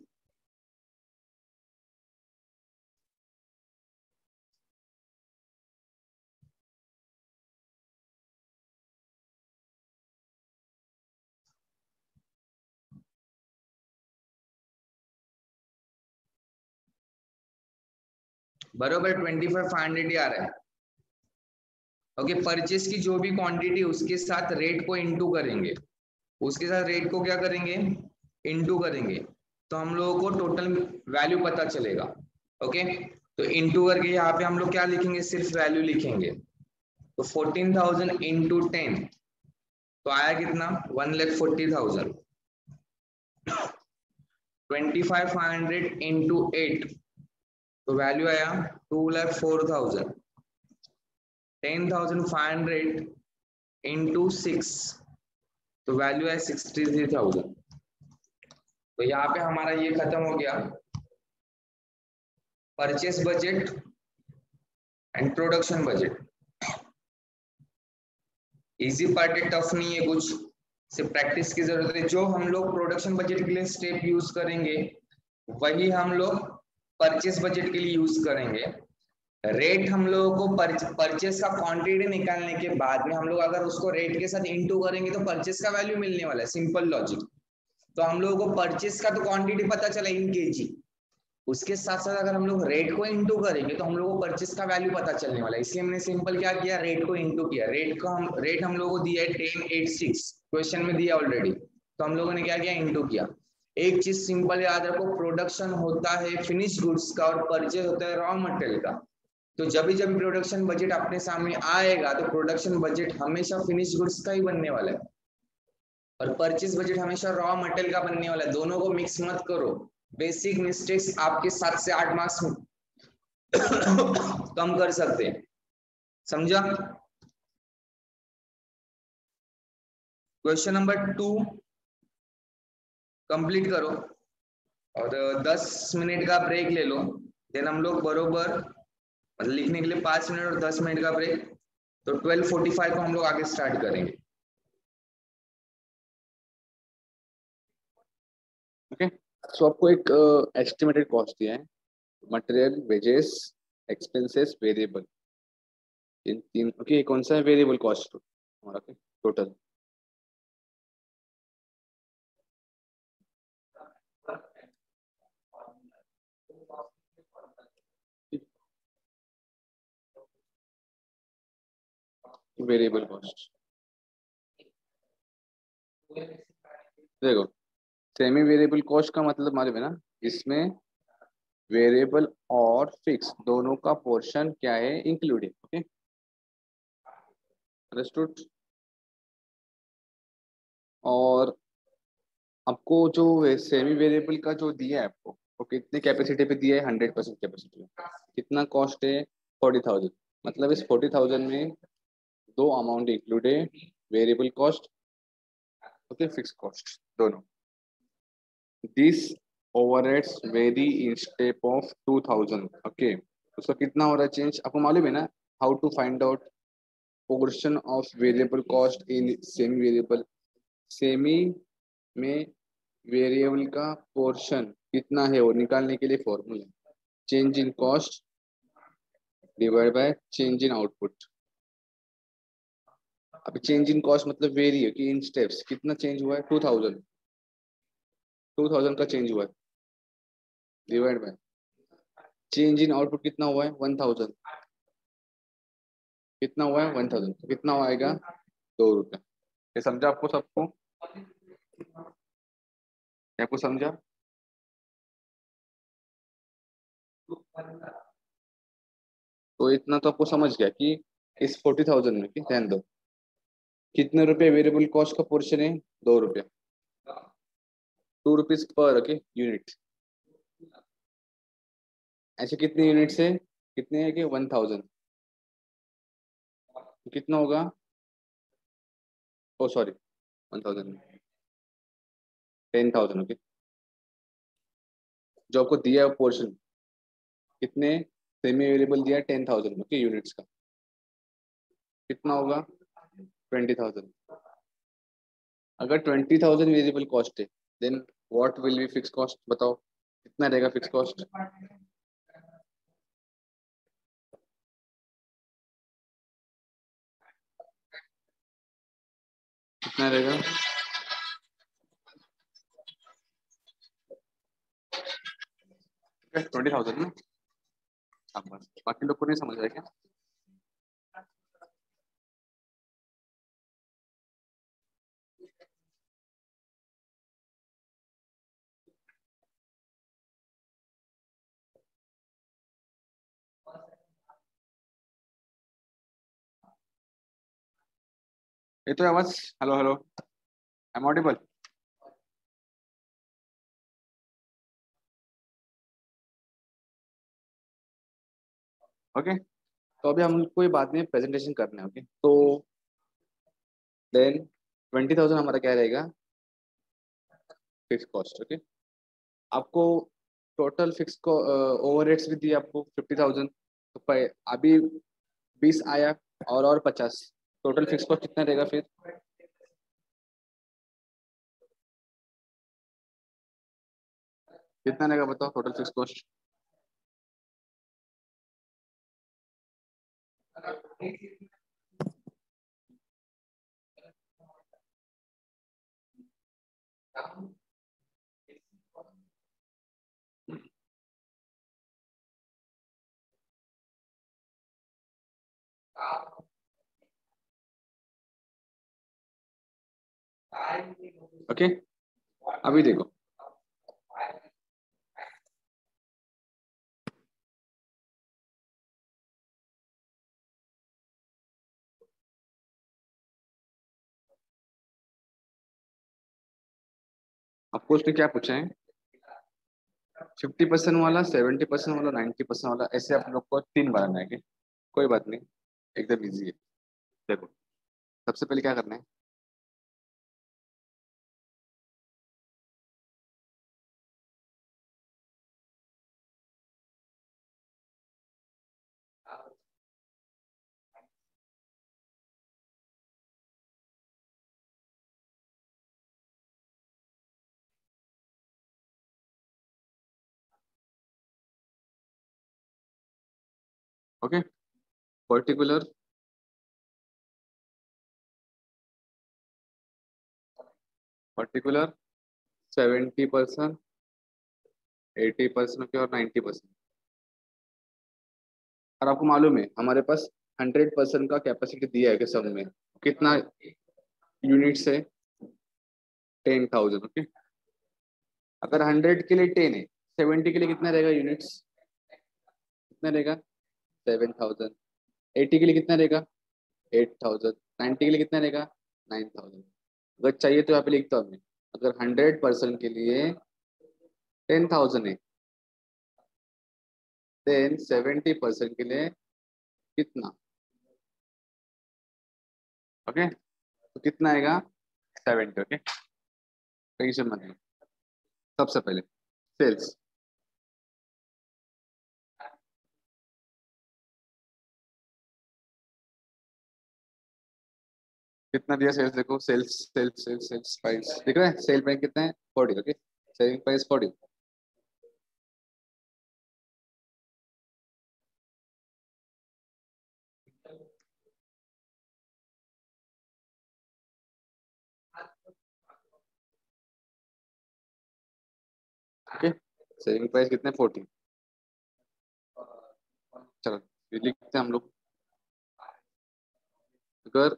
बरोबर 25,500 ही आ रहा है। ओके, परचेस की जो भी क्वांटिटी उसके साथ रेट को इनटू करेंगे, उसके साथ रेट को क्या करेंगे इनटू करेंगे, तो हम लोगों को टोटल वैल्यू पता चलेगा। ओके, तो इनटू करके यहाँ पे हम लोग क्या लिखेंगे, सिर्फ वैल्यू लिखेंगे। तो 14,000 इंटू 10 तो आया कितना 1,40,000। 25,500 इंटू 8 तो वैल्यू आया 2,04,000। 10,500 इंटू 6 तो वैल्यू है 63,000। तो यहाँ पे हमारा ये खत्म हो गया purchase budget and production budget. Easy part है, टफ नहीं है कुछ, सिर्फ प्रैक्टिस की जरूरत है। जो हम लोग प्रोडक्शन बजट के लिए स्टेप यूज करेंगे वही हम लोग परचेस बजट के लिए यूज करेंगे। रेट हम लोगों को परचेस का क्वांटिटी निकालने के बाद में हम लोग अगर उसको रेट के साथ इनटू करेंगे तो परचेस का वैल्यू मिलने वाला है, सिंपल लॉजिक। तो हम लोगों को परचेस का तो क्वांटिटी पता चला इन केजी, उसके साथ साथ अगर हम लोग रेट को इनटू करेंगे तो हम लोग को परचेस का वैल्यू पता चलने वाला है। इसलिए मैंने सिंपल क्या किया, रेट को इनटू किया। रेट हम लोगों को दिया है 1086, क्वेश्चन में दिया ऑलरेडी, तो हम लोगों ने क्या किया इनटू किया। एक चीज सिंपल याद रखो, प्रोडक्शन होता है फिनिश गुड्स का और परचेज होता है रॉ मटेरियल का। तो जब भी प्रोडक्शन बजट अपने सामने आएगा तो प्रोडक्शन बजट हमेशा फिनिश गुड्स का ही बनने वाला है और परचेज बजट हमेशा रॉ मटेरियल का बनने वाला है। दोनों को मिक्स मत करो, बेसिक मिस्टेक्स आपके 7 से 8 मार्क्स कम कर सकते हैं, समझा। क्वेश्चन नंबर 2 कंप्लीट करो और 10 मिनट का ब्रेक ले लो। देन हम लोग बरोबर मतलब लिखने के लिए 5 मिनट और 10 मिनट का ब्रेक, तो 12:45 को हम लोग आगे स्टार्ट करेंगे। ओके, सो आपको एक एस्टिमेटेड कॉस्ट दिया है, मटेरियल, वेजेस, एक्सपेंसेस, वेरिएबल, इन तीन। ओके, कौन सा है वेरिएबल कॉस्ट हमारा टोटल? वेरिएबल कॉस्ट देखो, सेमी वेरिएबल कॉस्ट का मतलब मालूम है ना, इसमें वेरिएबल और फिक्स दोनों का पोर्शन क्या है इंक्लूडिंग। Okay, understood. और आपको जो सेमी वेरिएबल का जो दिया है आपको, वो कितने कैपेसिटी पे दिया है? 100% कैपेसिटी पे। कितना कॉस्ट है? 40,000। मतलब इस 40,000 में दो अमाउंट इंक्लूड है, variable cost, okay, fix cost दोनों। This overheads vary in step of 2,000। Okay, उसका कितना हो रहा है चेंज आपको मालूम है ना? How to find out portion of variable cost in semi variable. सेमी में वेरिएबल का पोर्शन कितना है वो निकालने के लिए formula change in cost divide by change in output. अभी चेंज इन कॉस्ट मतलब वेरी है कि इन स्टेप्स कितना चेंज हुआ है? 2,000 का चेंज हुआ है, divide by change in output कितना हुआ है? 1,000। कितना हुआ है 1000, तो कितना आएगा 2 रुपये। ये समझा आपको सबको? क्या आपको समझा? तो इतना तो आपको समझ गया कि इस 40,000 में, कि ध्यान दो, कितने रुपए वेरिएबल कॉस्ट का पोर्शन है? 2 रुपये। 2 रुपीज पर यूनिट। ऐसे कितने यूनिट्स है? कितने है कि 1000। तो कितना होगा? ओ सॉरी, 1000, 10,000। ओके, जो आपको दिया है पोर्शन कितने सेमी अवेलेबल दिया है? 10,000 ओके यूनिट्स का। कितना होगा? 20,000। अगर 20,000 वेरिएबल कॉस्ट है, then what will be fix cost? बताओ कितना रहेगा फिक्स कॉस्ट? कितना रहेगा? 20,000 ना। अब बस बाकी लोग को नहीं समझ रहा है क्या? ये तो आवाज, hello hello, I am audible? Okay, तो अभी हम लोग को ये बाद में प्रेजेंटेशन करना है। ओके, तो देन 20,000 हमारा क्या रहेगा? Fix cost. ओके, आपको टोटल फिक्स को ओवरहेड्स भी दिए आपको 50,000। तो अभी 20 आया और 50, टोटल फिक्स कॉस्ट कितना रहेगा फिर? कितना रहेगा बताओ टोटल फिक्स कॉस्ट? ओके, अभी देखो, आपको उसने क्या पूछा है? 50% वाला, 70% वाला, 90% वाला, ऐसे आप लोग को 3 बनाना है क्या? कोई बात नहीं, एकदम इजी है। देखो, सबसे पहले क्या करना है? ओके, पर्टिकुलर पर्टिकुलर 70%, 80% और 90%। और आपको मालूम है हमारे पास 100% का कैपेसिटी दिया है कि सब में कितना यूनिट्स है? 10,000। ओके, अगर 100 के लिए 10 है, 70 के लिए कितना रहेगा यूनिट्स? कितना रहेगा? 7,000। 80 के लिए कितना रहेगा? 8,000। 90 के लिए कितना रहेगा? 9,000। अगर चाहिए तो यहाँ पे लिखता हूँ मैं, अगर 100% के लिए 10,000 है, देन 70% के लिए कितना? ओके, तो कितना आएगा? 70। ओके, टेंशन मत लो। सबसे पहले सेल्स, कितना दिया सेल्स? देखो, sales sales sales sales price दिख रहा है? सेल प्राइस कितना है? 40। Okay, selling price 40। Okay, selling price कितना है? 40। चलो ये लिखते हैं हम लोग। अगर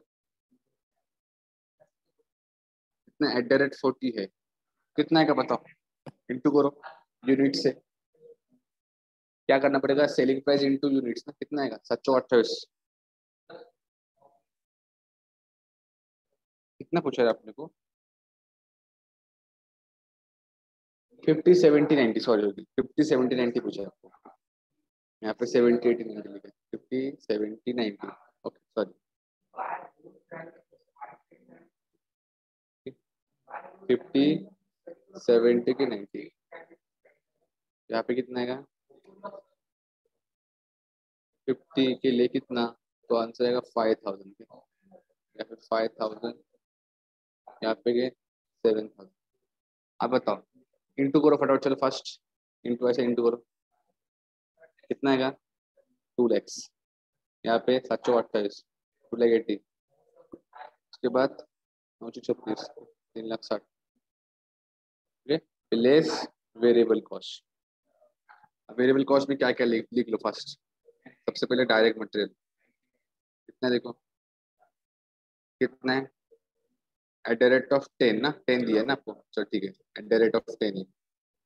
इतना @40 है, कितना है का बताओ, इंटू करो यूनिट से। क्या करना पड़ेगा, सेलिंग प्राइस इंटू यूनिट्स ना, कितना आएगा 728। कितना पूछा है आपने को, 50 70 90, सॉरी 50 70 90 पूछा है आपको। यहाँ पे 70 80 90 लिखा है, 50 70 90, ओके सॉरी 50 70 की 90। यहाँ पे कितना आएगा 50 के लिए कितना, तो आंसर आएगा 5000 के, या फिर 5000, यहाँ पे गए 7000। अब बताओ इंटू करो फटाफट, चलो फर्स्ट इंटू, ऐसे इंटू करो, कितना आएगा 2 lakhs, यहाँ पे 728, 2 lakh 80, उसके बाद 936, 3 lakh 60, less variable cost. Variable cost में क्या क्या लिख लो फर्स्ट। सबसे पहले डायरेक्ट मटेरियल कितना, देखो कितना है, @10 ना, 10 दिया है ना आपको, चलो ठीक है, @10 ही,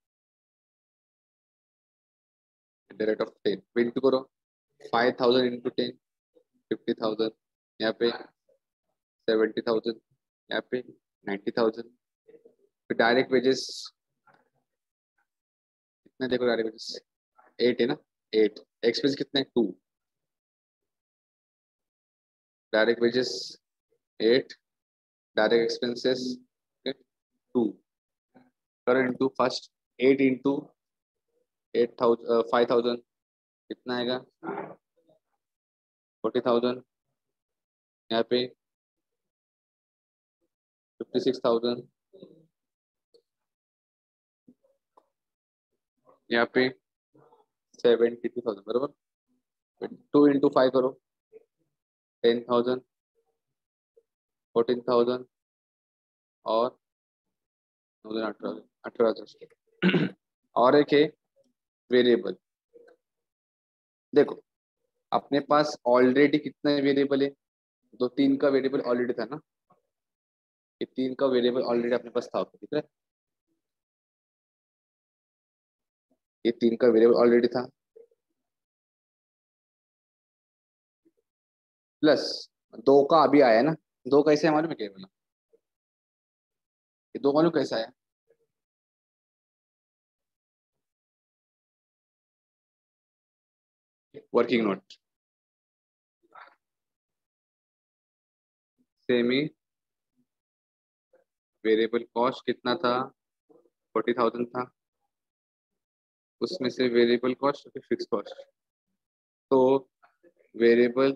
@10 इंटू करो 5000 इंटू 10, 50,000, यहाँ पे 70,000, यहाँ पे 90,000। फिर डायरेक्ट वेजेस कितना, देखो डायरेक्ट वेजेस 8 है ना, 8, एक्सपेंस कितना है 2, डायरेक्ट वेजेस 8, डायरेक्ट एक्सपेंसेस 2, करो इंटू फर्स्ट 8 इंटू 8,000 5,000 कितना आएगा 40,000, यहाँ पे 56,000, यहाँ पे 72,000, बराबर। 2 इंटू 5 करो 10,000, 14,000 और 18,000। और एक है वेरिएबल, देखो अपने पास ऑलरेडी कितने वेरिएबल है, 2 3 का वेरिएबल ऑलरेडी था ना, ये 3 का वेरिएबल ऑलरेडी अपने पास था, ठीक है, ये 3 का वेरिएबल ऑलरेडी था, प्लस 2 का अभी आया ना। 2 कैसे मालूम है क्या, बोला ये 2 मालूम कैसा आया, working note semi variable cost कितना था 40,000 था, उसमें से वेरिएबल कॉस्ट और फिक्स कॉस्ट, तो variable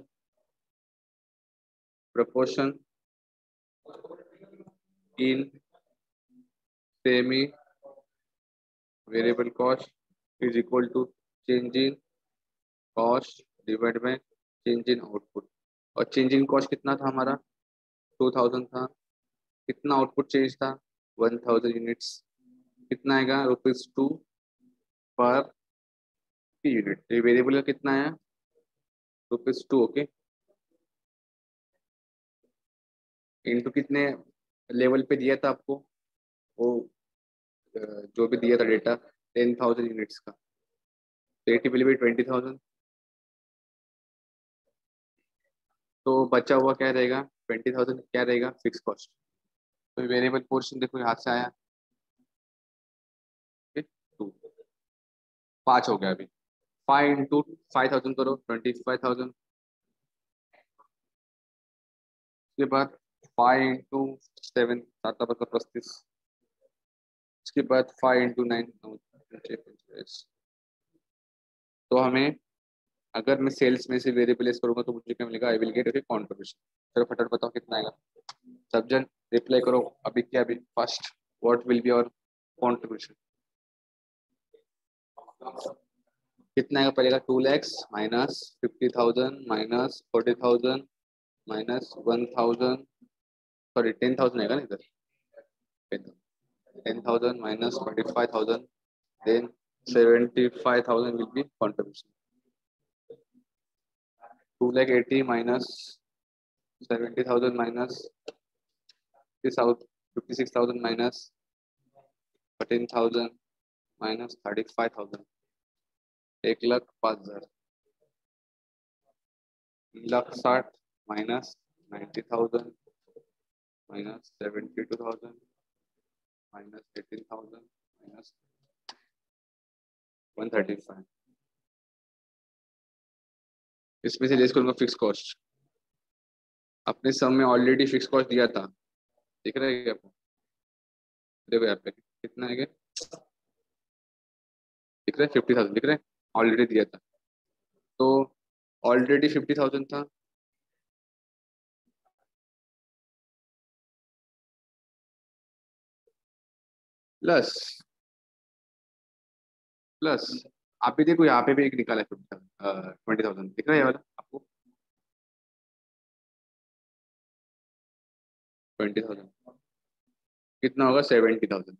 proportion in semi variable cost is equal to change in cost divided by change in output। और change in cost कितना था हमारा 2000 था, कितना आउटपुट चेंज था 1000 यूनिट्स, कितना आएगा ₹2 पर यूनिट। ये वेरिएबल का कितना आया ₹2, ओके, इनटू कितने लेवल पे दिया था आपको, वो जो भी दिया था डेटा 10,000 यूनिट्स का, तो 80 बिल 20,000, तो बचा हुआ क्या रहेगा 20,000, क्या रहेगा फिक्स कॉस्ट। तो वेरिएबल पोर्शन देखो यहाँ से आया 2, 5 हो गया अभी, 5 इंटू 5,000 करो 25,000, उसके बाद 5 इंटू 7 7 35, उसके बाद 5 इंटू 9 तो हमें, अगर मैं सेल्स में से वेरिएबल लेस करूंगा तो मुझे क्या मिलेगा, I will get a contribution. चलो फटाफट बताओ कितना आएगा, सब जन रिप्लाई करो अभी, क्या अभी फर्स्ट, व्हाट विल बी और कॉन्ट्रीब्यूशन, कितना आएगा पड़ेगा 2 lakhs minus 50,000 minus 40,000 minus 1,000, sorry 10,000 आएगा ना इधर, 10,000 minus 25,000, then 75,000 will be contribution. 2 lakh 80 minus 70,000 minus 56,000 minus 13,000 minus 35,000 1,05,000 1,60,000 minus 90,000 minus 72,000 minus 18,000 minus 135। इसमें से लेस करूंगा फिक्स कॉस्ट। अपने सम में ऑलरेडी फिक्स कॉस्ट दिया था, दिख रहा है क्या आपको? देखो यहाँ पे कितना है, दिख रहा है 50,000 दिख रहा है, ऑलरेडी दिया था। तो ऑलरेडी 50,000 था, प्लस प्लस आप भी देखो यहाँ पे भी एक निकाला है 20,000 दिख रहा है ये वाला आपको 20,000 कितना होगा 70,000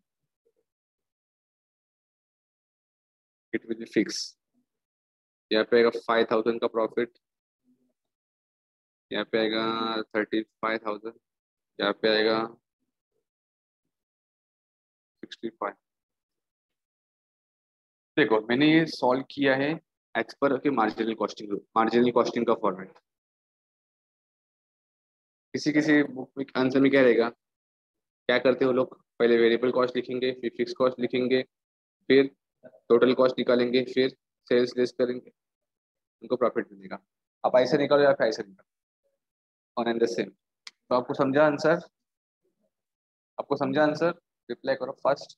इट विल बी फिक्स। यहाँ पे आएगा 5,000 का प्रॉफिट, यहाँ पे आएगा 35,000, यहाँ पे आएगा 65। देखो मैंने ये सॉल्व किया है एज पर के मार्जिनल कॉस्टिंग का फॉर्मेट। किसी किसी बुक में आंसर में क्या रहेगा, क्या करते हो लोग, पहले वेरिएबल कॉस्ट लिखेंगे, फिर फिक्स कॉस्ट लिखेंगे, फिर टोटल कॉस्ट निकालेंगे, फिर सेल्स लेस करेंगे, उनको प्रॉफिट मिलेगा। आप ऐसे निकालो या फिर ऐसे निकालो, वन एंड द सेम। तो आपको समझा आंसर, आपको समझा आंसर, रिप्लाई करो फर्स्ट।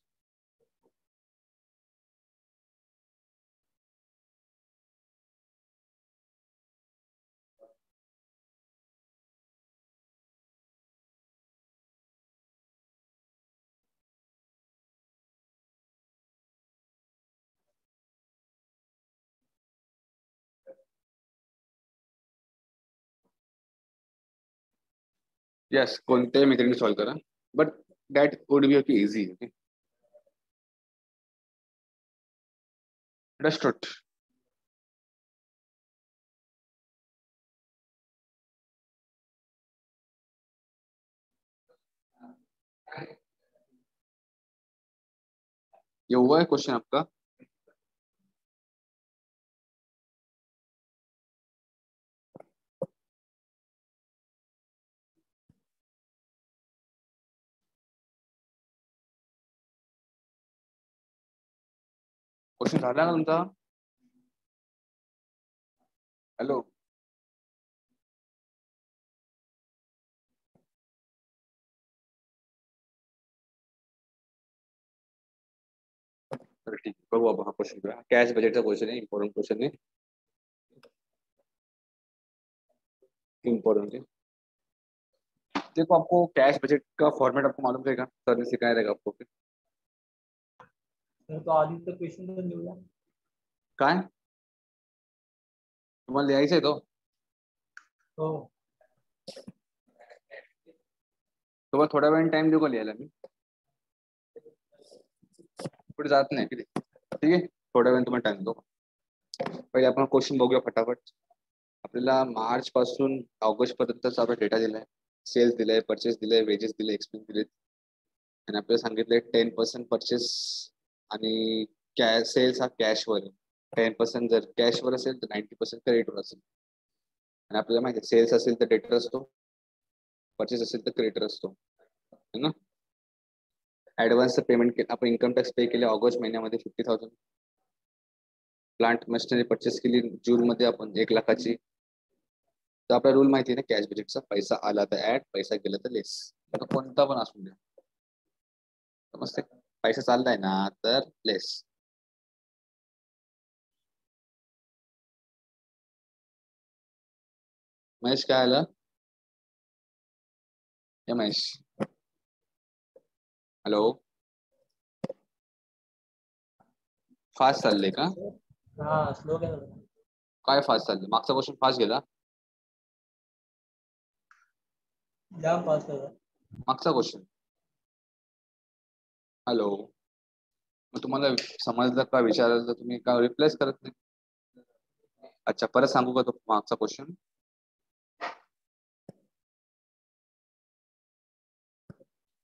यस, कोणत्याही मेथडने सॉल्व करा, but that would be okay easy. Okay understood. ये हुआ है क्वेश्चन आपका? क्वेश्चन झाला का तुमचा? हॅलो, तर ठीक आहे, बघू आपण हा क्वेश्चन करूया। कॅश बजेटचा क्वेश्चन आहे, इम्पॉर्टंट क्वेश्चन है, इम्पोर्टेंट है। देखो आपको कैश बजट का फॉर्मेट आपको मालूम रहेगा, सर ने सिखाया रहेगा आपको। तो आधी तर क्वेश्चन पण देऊया काय तुम्हाला लिहायचं आहे तो? हो तुम्हाला थोड्या वेळ टाइम देऊ का लिहायला? मी पुढे जात नाही किती, ठीक आहे, थोड्या वेळ तुम्हाला टाइम दो। पहिले आपण क्वेश्चन बघूया फटाफट। आपल्याला मार्च पासून ऑगस्ट पर्यंतचा आपला डेटा दिलाय, सेल्स दिलाय, परचेस दिलाय, वेजेस दिले, एक्सपेन्स दिले, आणि आपल्याला सांगितलंय 10% परचेस आणि सेल्स हा कॅशवर, 10% जर कॅशवर असेल तर 90% क्रेडिटवर असेल। आणि आपल्याला माहिती आहे सेल्स असेल तर डेटर असतो, परचेस असेल तर क्रेडिटर असतो, है ना। ऍडव्हान्स पेमेंट आपण इन्कम टॅक्स पे केले ऑगस्ट महिन्यामध्ये 50,000, प्लांट मशिनरी परचेस केली जून मध्ये आपण 1,00,000ची। तर आपला रूल माहिती आहे ना कॅश बजेटचा, पैसा आला तर ऍड, पैसा गेला तर लेस, आता कोणता पण असू द्या, समजते? पैसा चाललाय ना तर लेस। महेश काय आलं? या महेश, हॅलो, फास्ट चाललंय का? हा स्लो गेला काय फास्ट चाललंय? मागचा क्वेश्चन फास्ट गेला, जाम फास्ट होता मागचा क्वेश्चन। हॅलो, मग तुम्हाला समजलं का? विचारलं तर तुम्ही का रिप्लेस करत नाही? अच्छा, परत सांगू का तो मागचा क्वेश्चन?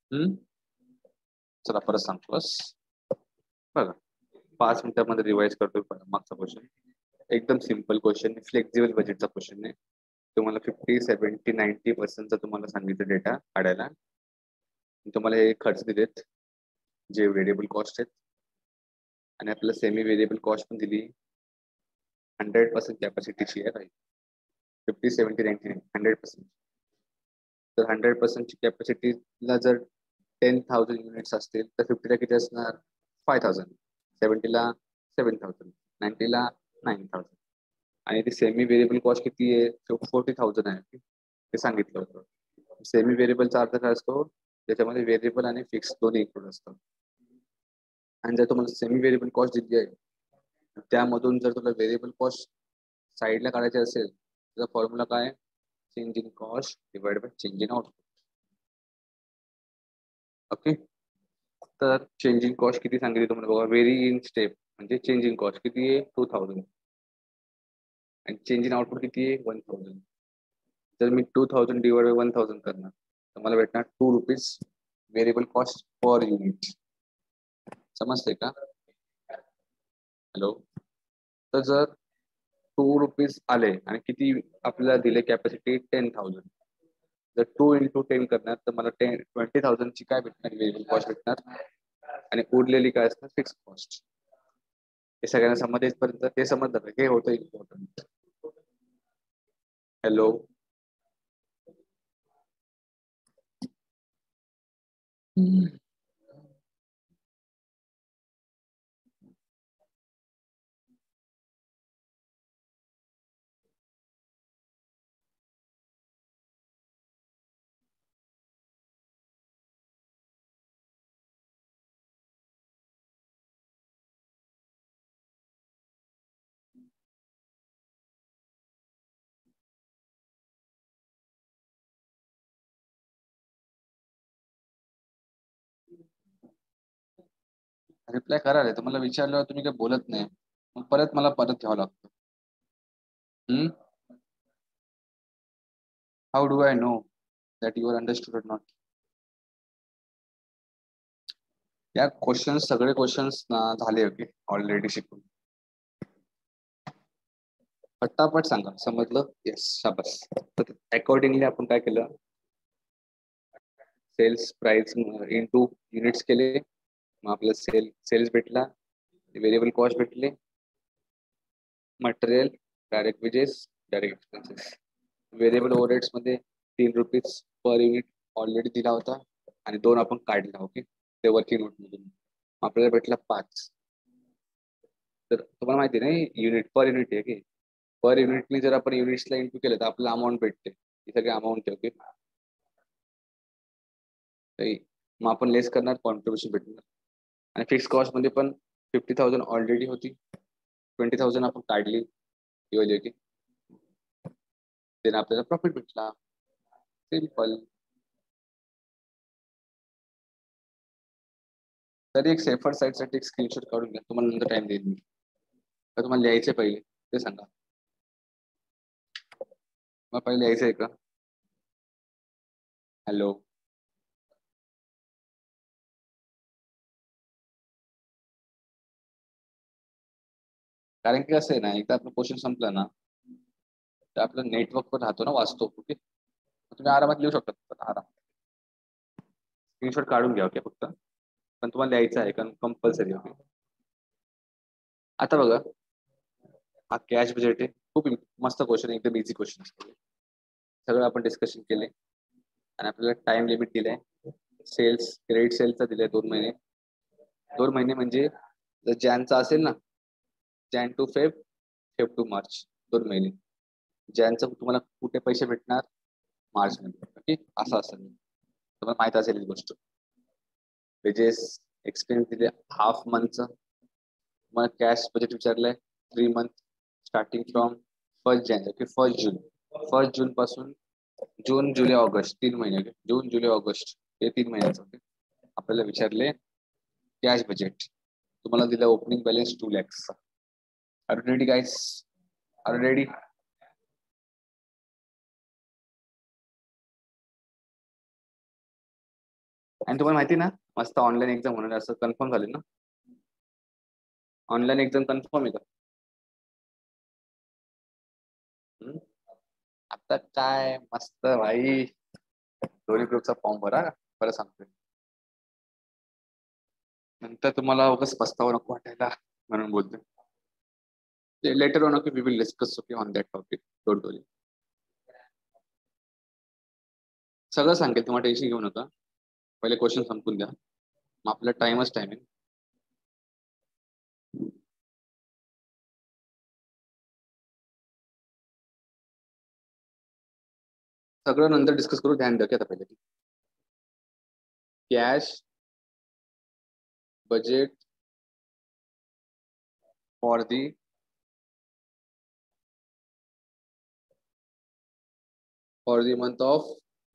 चला परत सांगतो बस बघा 5 मिनिटांमध्ये रिवाइज करतो मागचा क्वेश्चन. एकदम सिंपल क्वेश्चन, फ्लेक्झिबल बजेटचा क्वेश्चन आहे. तुम्हाला 50, 70, 90% तुम्हाला सांगितलं डेटा काढायला. तुम्हाला हे खर्च दिलेत जे व्हेरिएबल कॉस्ट आहेत आणि आपल्याला सेमी व्हेरिएबल कॉस्ट पण दिली 100% कॅपॅसिटीची आहे. 50, 70, 90, 100%. तर 100% कॅपॅसिटीला जर 10,000 युनिट्स असतील तर 50ला किती असणार 5,000, 70ला 7,000, 90ला 9,000. आणि ती सेमी व्हेरिएबल कॉस्ट किती आहे 40,000 आहे ते सांगितलं होतं. सेमी व्हेरिएबलचा अर्थ काय असतो त्याच्यामध्ये व्हेरिएबल आणि फिक्स दोन्ही इन्क्लूड असतात. आणि जर तुम्हाला सेमी व्हेरिएबल कॉस्ट दिली आहे त्यामधून जर तुला व्हेरिएबल कॉस्ट साईडला काढायचे असेल त्याचा फॉर्म्युला काय change in cost divide by change in output. Okay तर चेंज इन कॉस्ट किती सांगितली तुम्हाला बघा. व्हेरी इन स्टेप म्हणजे चेंज इन कॉस्ट किती आहे 2,000 आणि चेंज इन आउटपुट किती आहे 1,000. जर मी 2,000 डिवाइड बाय 1,000 करणार तर मला भेटणार 2 rupees variable cost per unit. समजते का हॅलो. तर जर 2 रुपीज आले आणि किती आपल्याला दिले कॅपॅसिटी 10,000. जर 2 into 10 करणार तर मला 20,000 ची काय भेटणार व्हेरिएबल कॉस्ट भेटणार आणि उरलेली काय असणार फिक्स कॉस्ट. हे सगळ्यांना समजेल पर्यंत ते समजलं हे होतं इम्पॉर्टंट. हॅलो रिप्लाय करा रे. तुम्हाला विचारल्यावर तुम्ही काही बोलत नाही मग परत मला घ्यावं लागतं. How do I know that your understood or not. या क्वेश्चन सगळे क्वेश्चन्स झाले ओके ऑलरेडी शिकून. पटापट सांगा समजलं येस शाबास. तर अकॉर्डिंगली आपण काय केलं सेल्स प्राइस इंटू युनिट्स केले मग आपलं सेल्स भेटला व्हेरिएबल कॉस्ट भेटले material direct wages direct expenses. Variable overheads मध्ये 3 रुपीज पर युनिट ऑलरेडी दिला होता आणि 2 आपण काढला ओके ते वर्किंग नोट मधून आपल्याला भेटला 5. तर तुम्हाला माहिती नाही युनिट पर युनिट आहे की पर युनिटने जर आपण युनिट्सला इंटू केलं तर आपल्याला अमाऊंट भेटते. ही सगळी अमाऊंट आहे ओके. मग आपण लेस करणार कॉन्ट्रीब्युशन भेटणार आणि फिक्स कॉस्ट मध्ये पण 50,000 ऑलरेडी होती 20,000 आपण काढली की त्याने आपल्याला प्रॉफिट भेटला. सिंपल. तरी एक सेफर साईड साठी एक स्क्रीनशॉट काढून घ्या. तुम्हाला नंतर टाइम देईल मी. तर तुम्हाला लिहायचे पहिले ते सांगा. मग पहिले लिहायचं आहे का हॅलो कारण की असं आहे ना एकदा आपलं क्वेश्चन संपलं ना तर आपलं नेटवर्क पण राहतो ना वाचतो ओके. तुम्ही आरामात लिहू शकता आरामात. स्क्रीनशॉट काढून घ्या ओके फक्त पण तुम्हाला लिहायचं आहे कारण कंपल्सरी ओके. आता बघा हा कॅश बजेट आहे. खूप मस्त क्वेश्चन एकदम इझी क्वेश्चन सगळं आपण डिस्कशन केले आणि आपल्याला टाइम लिमिट दिलाय. सेल्स क्रेडिट सेल्सचा दिलाय 2 महिने. 2 महिने म्हणजे जर जॅनचा असेल ना Jan to Feb Feb to March 2 महिने. जॅनचं तुम्हाला कुठे पैसे भेटणार मार्च मध्ये ओके असं असेल तुम्हाला माहित असेल ही गोष्ट. वेजेस एक्सपेन्स दिले हाफ मंथचं. तुम्हाला कॅश बजेट विचारलंय 3 मंथ स्टार्टिंग फ्रॉम 1 जानेवारी ओके 1 जून पासून जून जुलै ऑगस्ट 3 महिने जून जुलै ऑगस्ट हे 3 महिन्याचं ओके. आपल्याला विचारले कॅश बजेट. तुम्हाला दिलं opening balance 2 lakhs. Are you ready guys are you ready. आणि तुम्हाला माहिती ना मस्त ऑनलाईन एक्झाम होणार असं कन्फर्म झाले ना? ऑनलाईन एक्झाम कन्फर्म आहे का? आता काय मस्त भाई, दोन्ही ग्रुपचा फॉर्म भरा, बरं सांगतोय. नंतर तुम्हाला उगाच पस्तावा नको वाटायला म्हणून बोलतोय. Later on okay we will discuss okay on that topic, don't worry. सगळं सांगेल, तुम्हाला टेन्शन घेऊ नका. पहिले क्वेश्चन संपून द्या, मग आपला टाइमच टाइम आहे. सगळं नंतर डिस्कस करू, ध्यान द्या की आता पहिले cash budget for the month of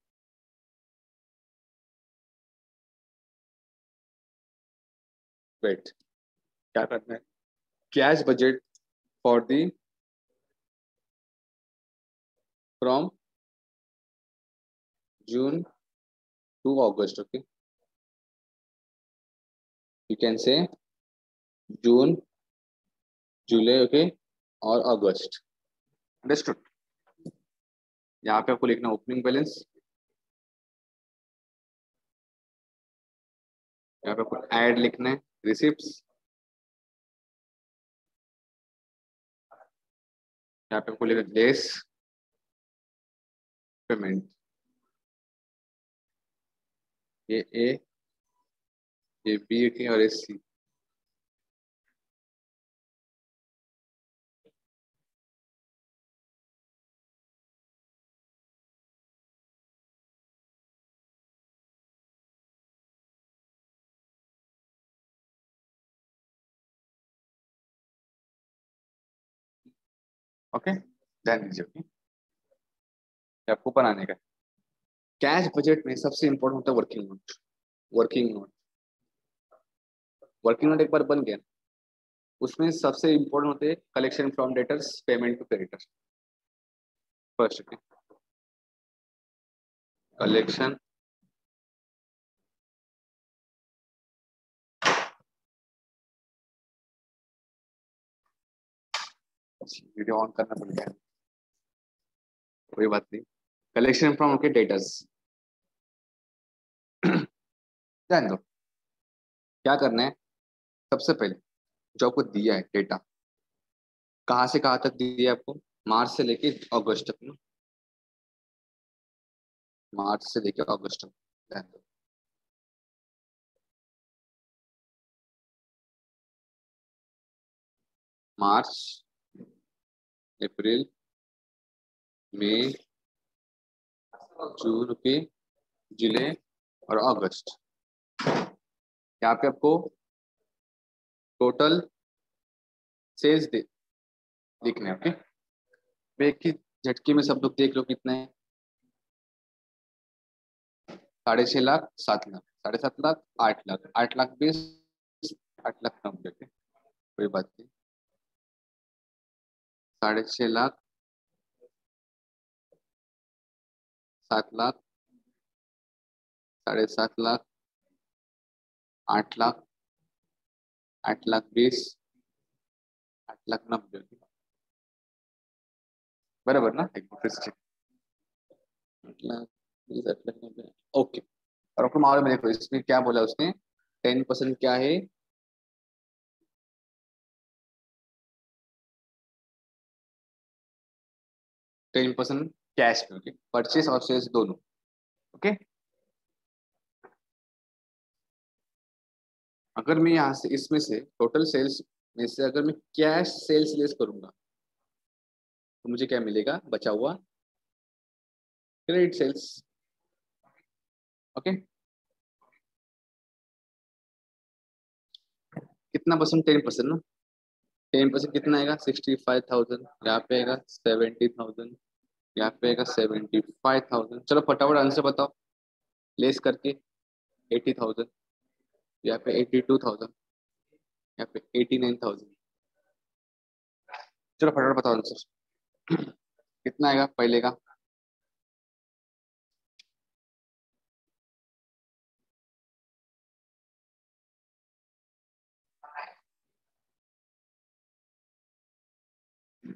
wait. क्या करना है? Cash budget for the from June to August. Okay, you can say June, July, okay, और अगस्त. अंडरस्टूड? यहाँ पे आपको लिखना ओपनिंग बैलेंस, यहाँ पे आपको ऐड लिखना है रिसिप्ट्स, यहाँ पे आपको लिखना लेस पेमेंट. ये ए, ये बी, ओके, और ये सी. ओके, ध्यान दीजिए. ओके, आपको बनाने का कैश बजट में सबसे इंपॉर्टेंट होता है working note. Working note, working note एक बार बन गया, उसमें सबसे इंपॉर्टेंट होते हैं collection from debtors, payment to creditors. First collection video on करना पड़ गया, कोई बात नहीं. Collection from okay debtors. ध्यान दो क्या करना है. सबसे पहले जो आपको दिया है डेटा, कहाँ से कहाँ तक दिया है आपको? मार्च से लेके अगस्त तक ना, मार्च से लेके अगस्त तक. ध्यान दो, मार्च, अप्रैल, मई, जून, ओके, जुलाई और अगस्त. यहाँ पे आपको टोटल सेल्स लिखने हैं. ओके, एक ही झटके में सब लोग देख लो कितना है. 6.5 लाख, 7 लाख, 7.5 लाख, 8 लाख, 8 लाख 20, 8 लाख 90. कोई बात नहीं. 6.5 लाख, 7 लाख, 7.5 लाख, 8 लाख, 8 लाख 20, 8 लाख 90. बराबर ना? एक बार फिर से चेक. 8 लाख 20, 8 लाख 90. ओके, और आपको मालूम है, देखो इसमें क्या बोला उसने, 10% क्या है? टेन परसेंट कैश में. ओके, परचेस और सेल्स दोनों. ओके, अगर मैं यहाँ से इसमें से टोटल सेल्स में से अगर मैं कैश सेल्स लेस करूंगा तो मुझे क्या मिलेगा? बचा हुआ क्रेडिट सेल्स. ओके, कितना परसेंट? 10% ना. 10% कितना आएगा? 65,000. यहाँ पे आएगा 70,000, यहाँ पे आएगा 75,000. चलो फटाफट आंसर बताओ लेस करके. 80,000, यहाँ पे 82,000, यहाँ पे 89,000. चलो फटाफट बताओ आंसर. कितना आएगा पहले का?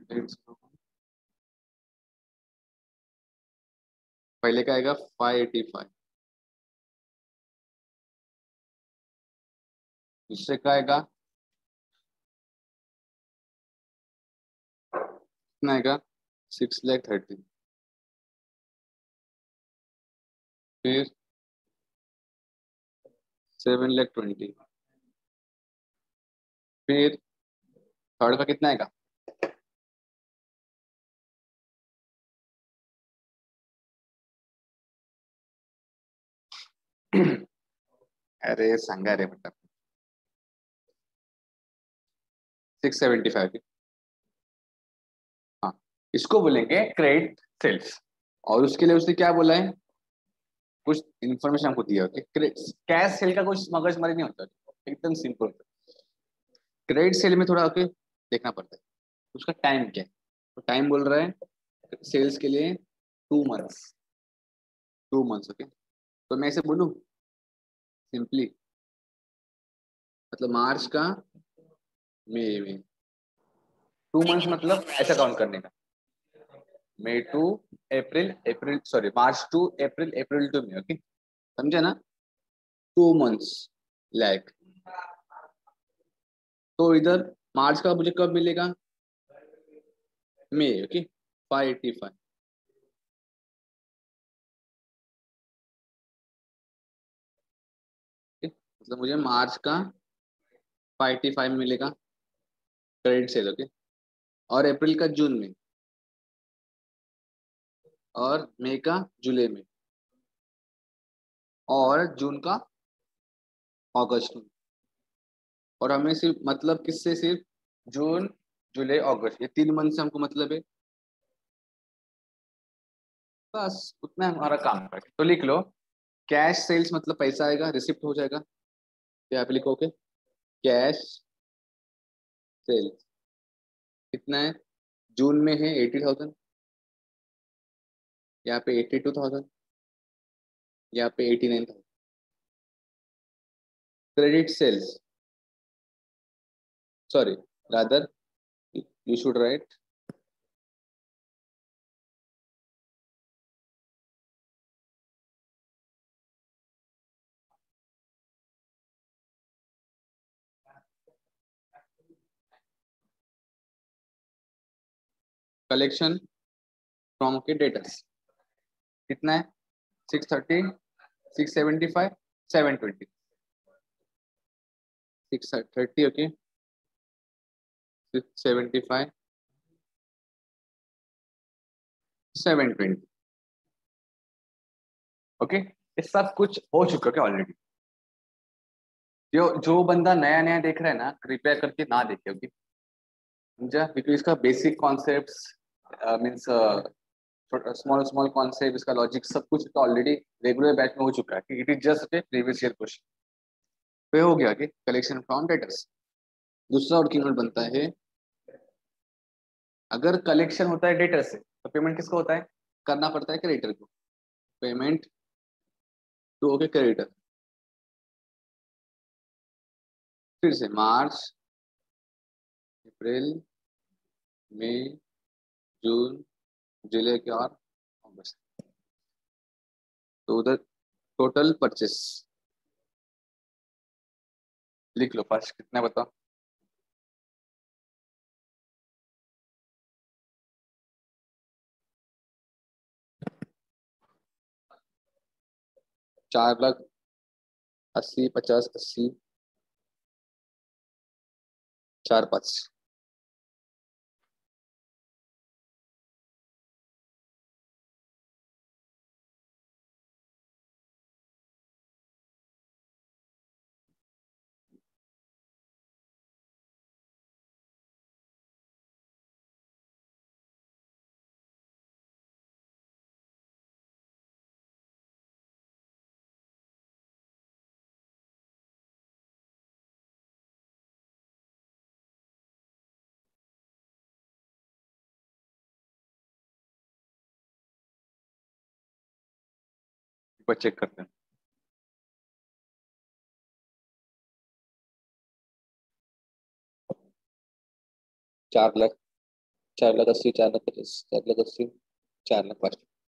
पहले का आएगा 585, दूसरे का आएगा कितना आएगा 6,30,000, फिर 7,20,000, फिर थर्ड का कितना आएगा अरे सांगा रे बेटा 675। हाँ, इसको बोलेंगे क्रेडिट सेल्स। और उसके लिए उसने क्या बोला है, कुछ इन्फॉर्मेशन हमको दिया है। कैश सेल का कुछ मगजमारी नहीं होता, एकदम सिंपल होता है। क्रेडिट सेल में थोड़ा ओके देखना पड़ता है उसका टाइम क्या है। तो टाइम बोल रहा है सेल्स के लिए 2 मंथ्स, 2 मंथ्स ओके। तो मैं ऐसे बोलूँ सिंपली, मतलब मार्च का मई में 2 मंथ्स, मतलब ऐसा काउंट करने का May to April, April sorry March to April, April to May, okay समझे ना। 2 मंथ्स लैग। तो इधर मार्च का मुझे कब मिलेगा, मई, ओके 585। मतलब मुझे मार्च का 585 में मिलेगा क्रेडिट सेल, ओके। और अप्रैल का जून में, और मई का जुलाई में, और जून का अगस्त में। और हमें सिर्फ मतलब किससे, सिर्फ जून जुलाई अगस्त, ये 3 मंथ से हमको मतलब है। बस उतना हमारा काम है। तो लिख लो कैश सेल्स मतलब पैसा आएगा, रिसिप्ट हो जाएगा। यहाँ पे लिखो ओके, कैश सेल्स कितना है, जून में है 80,000, यहाँ पे 82,000, यहाँ पे 89,000। Credit sales, sorry rather you should write collection from के डेटर्स कितना है, 630, 675, 720, 630 ओके, 675, 720 ओके। ये सब कुछ हो चुका है ऑलरेडी। जो जो बंदा नया नया देख रहा है ना, कृपया करके ना देखे, ओके समझा, क्योंकि इसका basic concepts means small small concept, इसका लॉजिक सब कुछ तो ऑलरेडी रेगुलर बैच में हो चुका है। It is just a previous year question. तो हो गया कि कलेक्शन फ्रॉम डेटर्स। दूसरा और कीवर्ड बनता है, अगर कलेक्शन होता है डेटर से तो पेमेंट किसको होता है, करना पड़ता है क्रेडिटर को। Payment to okay creditor. फिर से मार्च, अप्रैल, मई, जून, जुलाई के और अगस्त। तो उधर टोटल परचेस लिख लो, फर्स्ट कितना बताओ, चार लाख 80, 50, 80, 4, 5। चेक करते हैं। चार लाख 4,80,000, 4,50,000, 4,80,000, 4,05,000।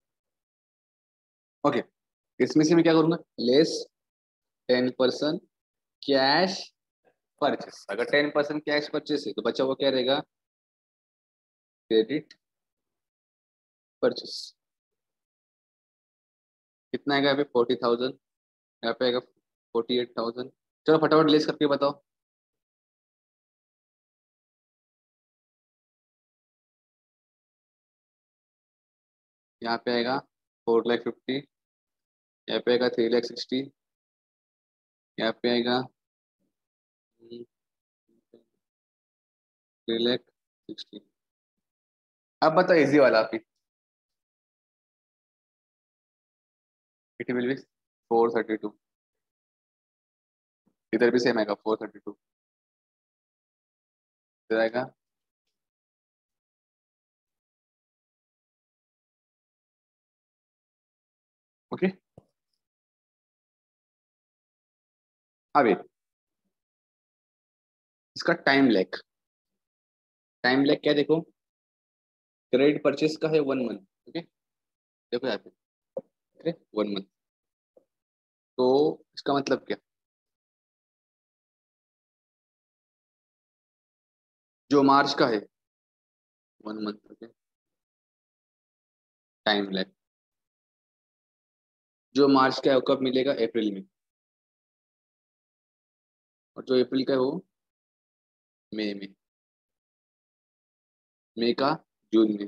ओके, इसमें से मैं क्या करूंगा, लेस 10% कैश परचेस। अगर 10% कैश परचेस है तो बचा हुआ क्या रहेगा, क्रेडिट परचेस। कितना आएगा यहाँ पे 40,000, यहाँ पे आएगा 48,000। चलो फटाफट लेस करके बताओ। यहाँ पे आएगा 4,50,000, यहाँ पे आएगा 3,60,000, यहाँ पे आएगा 3,60,000। अब बताओ इजी वाला आप ही। It will B 432। इधर भी सेम आएगा 432। इधर आएगा ओके। अभी इसका टाइम लैग, टाइम लैग क्या है देखो, क्रेडिट परचेस का है 1 मंथ। ओके, देखो यहाँ पे 1 मंथ, तो इसका मतलब क्या, जो मार्च का है 1 मंथ। ओके, टाइम लैग जो मार्च का है वो कब मिलेगा, अप्रैल में, और जो अप्रैल का है वो मई में, मई का जून में,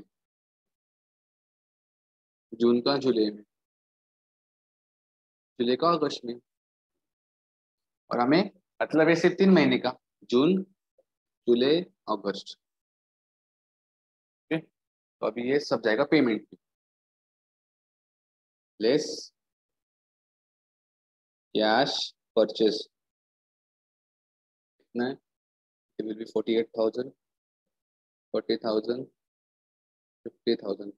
जून का जुलाई में, जुलाई का अगस्त में। और हमें मतलब है सिर्फ 3 महीने का, जून जुलाई अगस्त। ओके, तो अभी ये सब जाएगा पेमेंट में, लेस कैश परचेस कितना है, इट विल बी 48,000, 40,000, 50,000।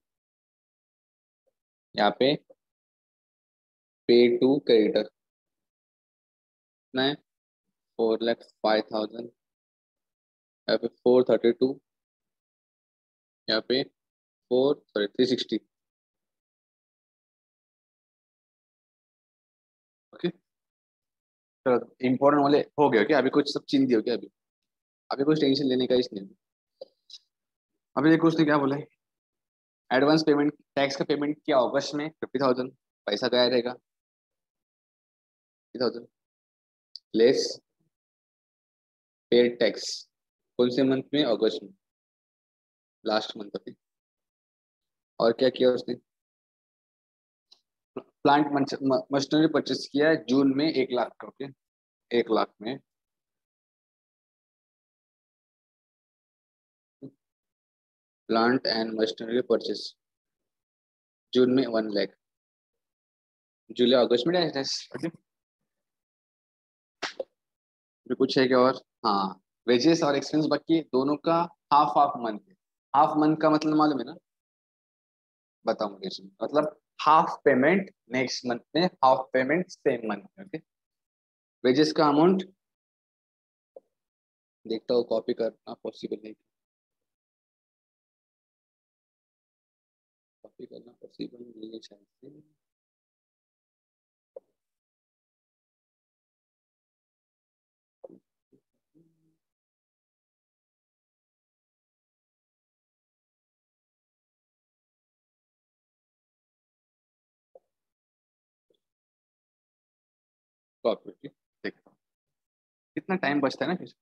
यहाँ पे पे टू क्रेडिटर कितना है, 4,05,000, यहाँ पे 432, यहाँ पे 360। ओके, चलो इम्पोर्टेंट वाले हो गए। ओके, अभी कुछ सब चिंदी हो गया, अभी अभी कुछ टेंशन लेने का इसलिए। अभी देखो उसने क्या बोला है, एडवांस पेमेंट टैक्स का पेमेंट किया अगस्त में 50,000, पैसा गया रहेगा 50,000, लेस पेड टैक्स कौन से मंथ में, अगस्त में, लास्ट मंथ अभी। और क्या किया उसने, प्लांट मशीनरी परचेस किया है जून में 1,00,000 का। ओके, 1,00,000 में प्लांट एंड मशीनरी परचेस जून में 1,00,000, जुलाई अगस्त में टैक्स। ओके, कुछ है क्या और, हाँ, वेजेस और एक्सपेंस बाकी दोनों का हाफ हाफ मंथ है। हाफ मंथ का मतलब मालूम है ना, बताओ मुझे इसमें। मतलब हाफ पेमेंट नेक्स्ट मंथ में, हाफ पेमेंट सेम मंथ में। ओके, वेजेस का अमाउंट देखता हूँ, कॉपी करना पॉसिबल नहीं, कॉपी करना पॉसिबल नहीं है शायद से। कॉपी देखता हूँ कितना टाइम बचता है ना फिर।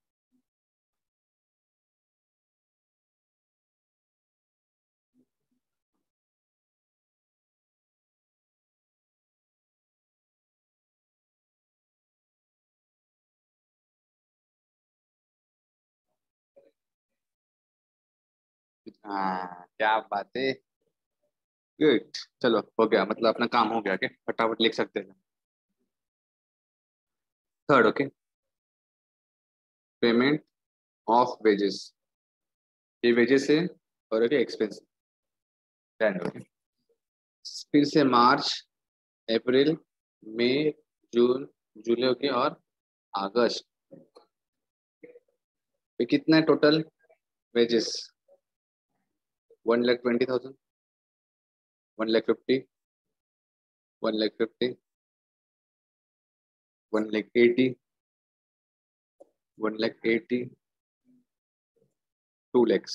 हाँ, क्या बात है, गुड। चलो हो गया, मतलब अपना काम हो गया के, फटाफट लिख सकते हैं। Third, okay, payment of wages, ये वेजेस है और ओके एक्सपेंस टेन। ओके, फिर से मार्च, अप्रैल, मई, जून, जुलाई, ओके, और अगस्त पे कितना है टोटल वेजेस, 1,20,000, 1,50,000, 1,50,000, 1,80,000, 1,80,000, 2 lakhs।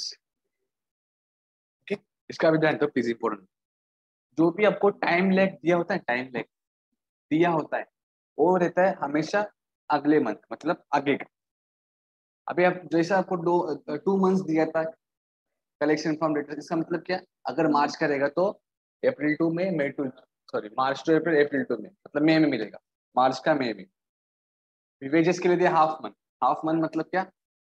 ठीक, इसका भी ध्यान दो प्लीज, इंपॉर्टेंट। जो भी आपको टाइम लैग दिया होता है, टाइम लैग दिया होता है, वो रहता है हमेशा अगले मंथ, मतलब आगे का। अभी आप जैसा आपको 2 मंथ्स दिया था कलेक्शन फ्रॉम डेटा, इसका मतलब क्या, अगर मार्च का रहेगा तो April to May, May to, sorry March to April, April to May, मतलब मई में मिलेगा, मार्च का मई में। वेजेस के लिए दिया हाफ मंथ, हाफ मंथ मतलब क्या,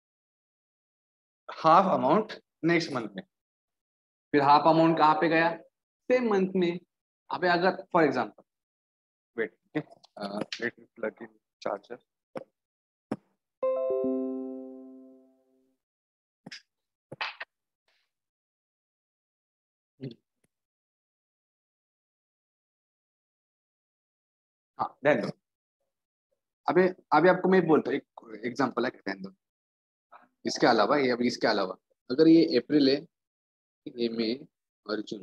हाफ अमाउंट नेक्स्ट मंथ में। फिर हाफ अमाउंट कहाँ पे गया, सेम मंथ में। अबे अगर for example, wait, let me plug in charger. हाँ ध्यान दो, अबे अभी आपको मैं बोलता हूँ, एक एग्जांपल है, ध्यान दो। इसके अलावा ये, अभी इसके अलावा अगर ये अप्रैल है, ये मई और जून,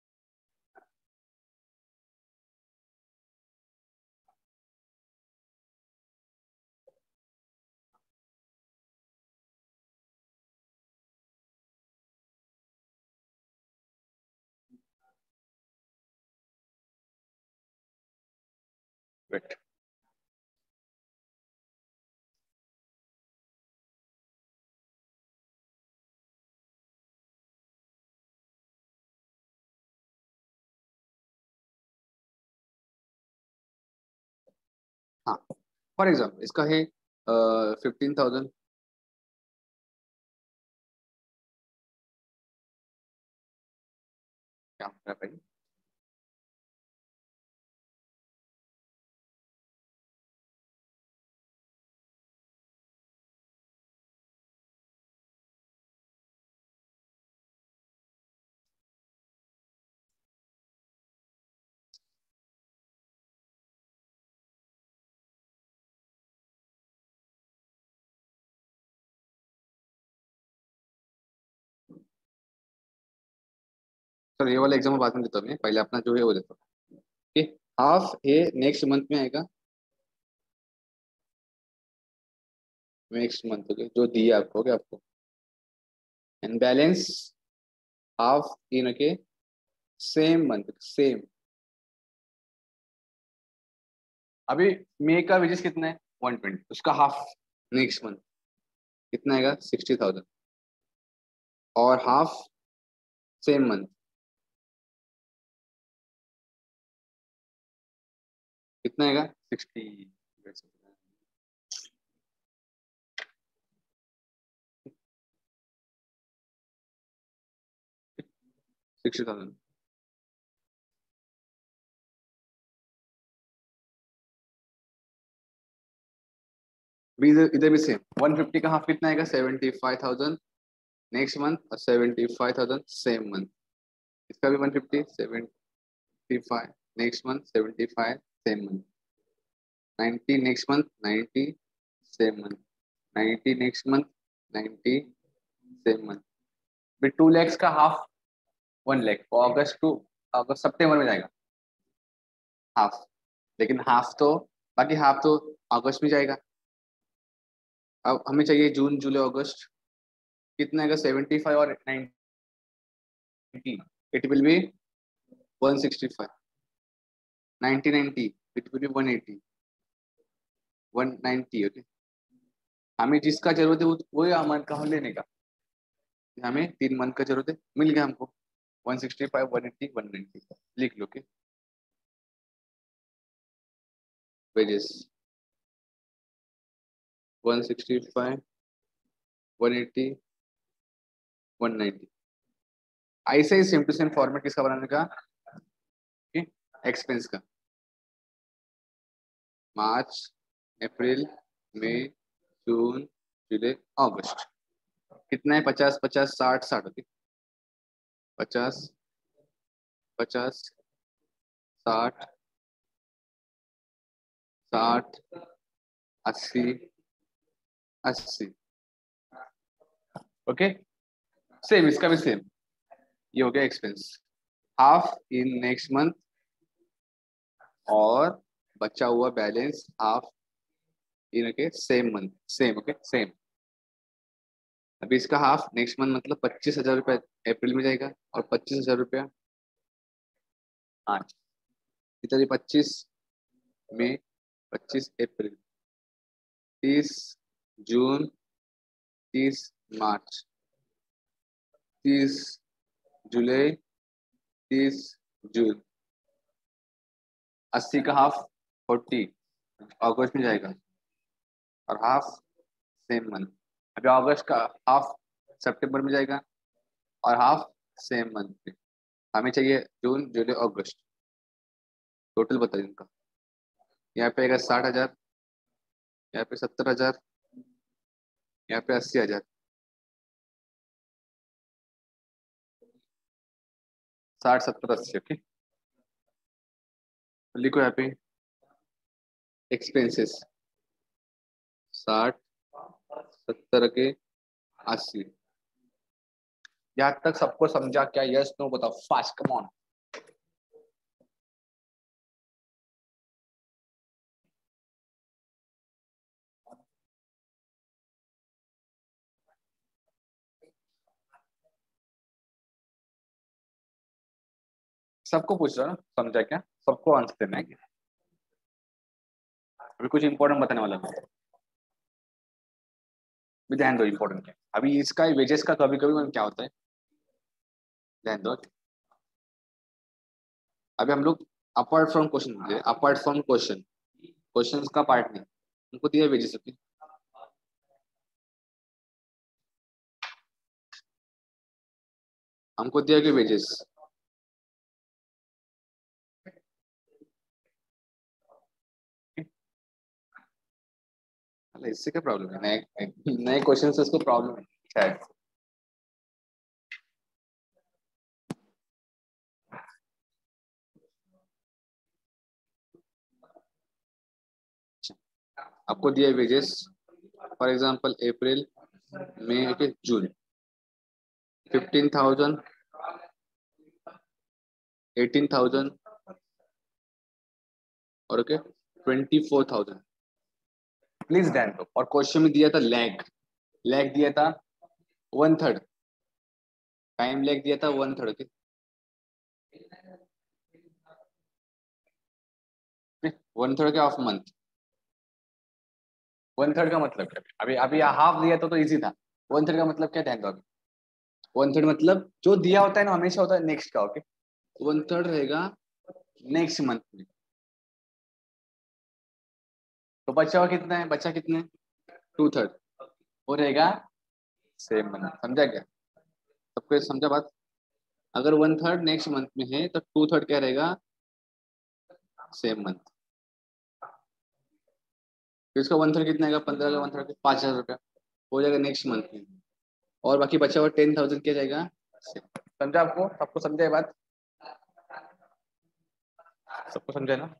वेट, हाँ फॉर एग्जाम्पल इसका है 15,000, क्या होगा भाई, सर ये वाला एग्जाम्पल बाद में देता हूँ मैं, पहले अपना जो है वो देता हूँ। ठीक, हाफ है नेक्स्ट मंथ में आएगा, नेक्स्ट मंथ जो दिया आपको, ओके आपको, and balance half in, okay same month, same. अभी मई का वेजेस कितना है, 120, उसका हाफ नेक्स्ट मंथ कितना आएगा, 60,000, और हाफ सेम मंथ कितना आएगा, 60, 60,000। भी इधर भी सेम, 150 का हाफ कितना आएगा, 75,000 नेक्स्ट मंथ, और 75,000 सेम मंथ। इसका भी 150, 75 next month, 75 same month, 90 next month, 90 same month, 90 next month, 90 same month. फिर 2 lakhs का हाफ 1 लाख, अगस्त टू अगस्त सितंबर में जाएगा हाफ, लेकिन हाफ तो, बाकी हाफ तो अगस्त में जाएगा। अब हमें चाहिए जून जुलाई अगस्त, कितना आएगा, 75 और 90, it will be 165, 90 90 it will be 180, 190, okay. हमें जिसका जरूरत है वो अमाउंट का हम लेने का, हमें 3 मंथ का जरूरत है, मिल गया हमको 165, 180, 190, लिख लो के वेजेस 165, 180, 190। ऐसे ही सेम टू सेम फॉर्मेट किसका बनाने का, एक्सपेंस का, मार्च, अप्रैल, मई, जून, जुलाई, अगस्त, कितना है, 50 50 60 60, ओके 50 50 60 60 80 80, ओके। सेम इसका भी सेम, ये हो गया expense, half in next month, और बचा हुआ balance half in okay same month, same okay same. अभी इसका हाफ नेक्स्ट मंथ मतलब 25,000 रुपया अप्रैल में जाएगा, और 25,000 रुपया आज, इधर 25 मई, 25 अप्रैल, 30 जून, 30 मार्च, 30 जुलाई, 30 जून। 80 का हाफ 40 अगस्त में जाएगा, और हाफ सेम मंथ। अभी अगस्त का हाफ सितंबर में जाएगा, और हाफ सेम मंथ में। हमें चाहिए जून, जुलाई, अगस्त, टोटल बता दीजिए इनका। यहाँ पे आएगा 60,000, यहाँ पे 70,000, यहाँ पे 80,000। 60, 70, 80 ओके। लिखो यहाँ पे एक्सपेंसेस 60, 70 के 80। यहाँ तक सबको समझा क्या? यस नो बताओ फास्ट, कम ऑन। सबको पूछ रहा ना, समझा क्या? सबको आंसर देना है क्या? अभी कुछ इंपॉर्टेंट बताने वाला हूँ, भी ध्यान दो इंपॉर्टेंट क्या। अभी इसका वेजेस का कभी कभी क्या होता है, ध्यान दो। अभी हम लोग apart from question, apart from question, questions का पार्ट नहीं, उनको दिया वेजेस ओके। हमको दिया कि वेजेस, इससे क्या प्रॉब्लम है? नए नए क्वेश्चन से इसको प्रॉब्लम है शायद। आपको दिया वेजेस फॉर एग्जांपल अप्रैल, मई के जून, 15,000, 18,000 और ओके 24,000। प्लीज ध्यान दो। और क्वेश्चन में दिया था लैग, लैग दिया था 1/3, टाइम लैग दिया था 1/3 ओके। 1/3 के ऑफ मंथ, 1/3 का मतलब क्या? अभी अभी हाफ दिया तो इजी था। 1/3 का मतलब क्या? ध्यान दो। अभी 1/3 मतलब जो दिया होता है ना हमेशा होता है नेक्स्ट का ओके। 1/3 रहेगा नेक्स्ट मंथ में, तो बचा हुआ कितना है? बचा कितना है? 2/3, वो रहेगा सेम मंथ। समझा क्या? सबको समझा बात? अगर 1/3 नेक्स्ट मंथ में है तो 2/3 क्या रहेगा? Same month. तो इसका 1/3 कितना आएगा? 15 का 1/3 5,000 रुपया हो जाएगा नेक्स्ट मंथ में, और बाकी बचा हुआ 10,000 क्या जाएगा? समझा आपको? सबको समझा ये बात? सबको समझा ना?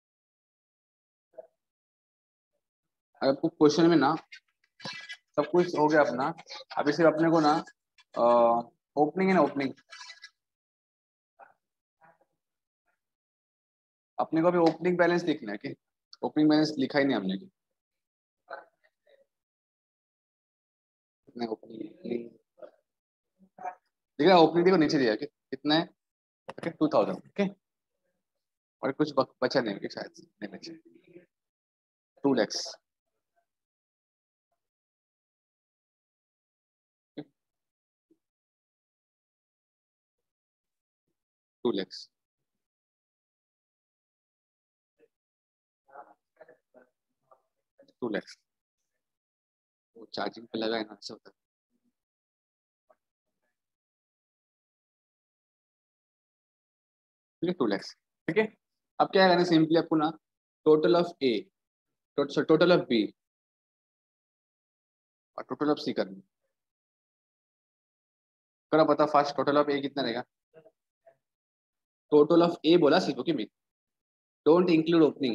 अगर आपको क्वेश्चन में ना सब कुछ हो गया अपना, अभी सिर्फ अपने को ना ओपनिंग है ना, ओपनिंग अपने को अभी ओपनिंग बैलेंस लिखना है कि ओपनिंग बैलेंस लिखा ही नहीं हमने। ओपनिंग देखा, ओपनिंग देखो नीचे दिया कि कितना है ओके 2,000 ओके, और कुछ बचा नहीं है शायद से, नहीं बचे 2 lakhs 2 lakhs। वो चार्जिंग पे लगा है ना, ऐसा होता है। 2 lakhs ठीक है। अब क्या करना है सिंपली आपको ना, total of A, total of B और टोटल ऑफ सी करना। करो बता फास्ट, टोटल ऑफ ए कितना रहेगा? टोटल ऑफ ए बोला सिर्फ ओके, मैं डोंट इंक्लूड ओपनिंग।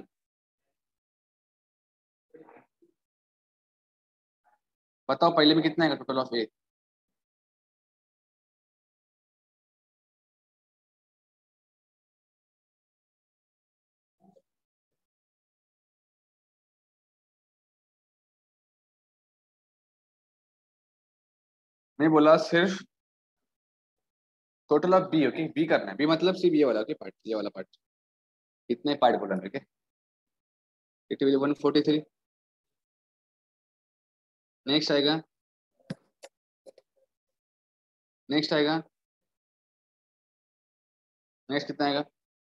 बताओ पहले में कितना आएगा टोटल ऑफ ए? मैं बोला सिर्फ total of B, okay, B करना है, बी मतलब सिर्फ ये वाला, ओके, पार्ट, ये वाला पार्ट, इतने पार्ट बोला ओके। It will 143। नेक्स्ट आएगा, नेक्स्ट आएगा, नेक्स्ट कितना आएगा?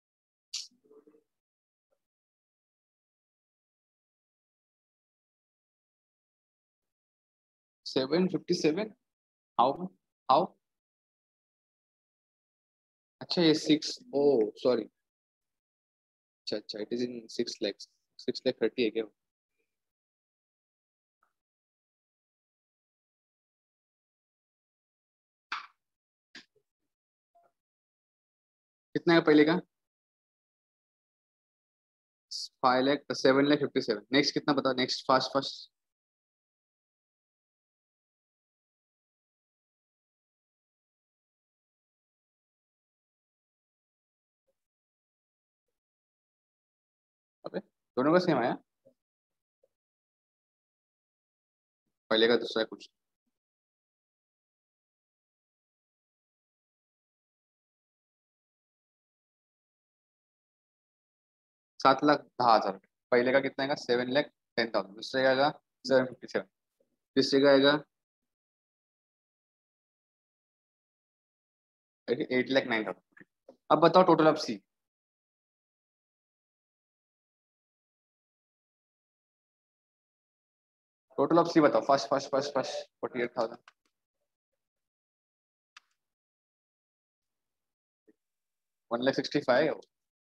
757। How how? अच्छा ये 6, ओ सॉरी, अच्छा अच्छा, इट इज इन 6 lakhs, 6,30,000 है क्या? कितना है पहले का? 5 लाख, 7,57,000। नेक्स्ट कितना बताओ, नेक्स्ट फास्ट फास्ट। अबे दोनों का सेम आया, पहले का दूसरा कुछ। ₹7,10,000। पहले का कितना आएगा? 7,10,000। दूसरे का आएगा 757। तीसरे का आएगा 8,09,000। अब बताओ total of C. Total of C बताओ, first first first first 48,000। 1,65,000।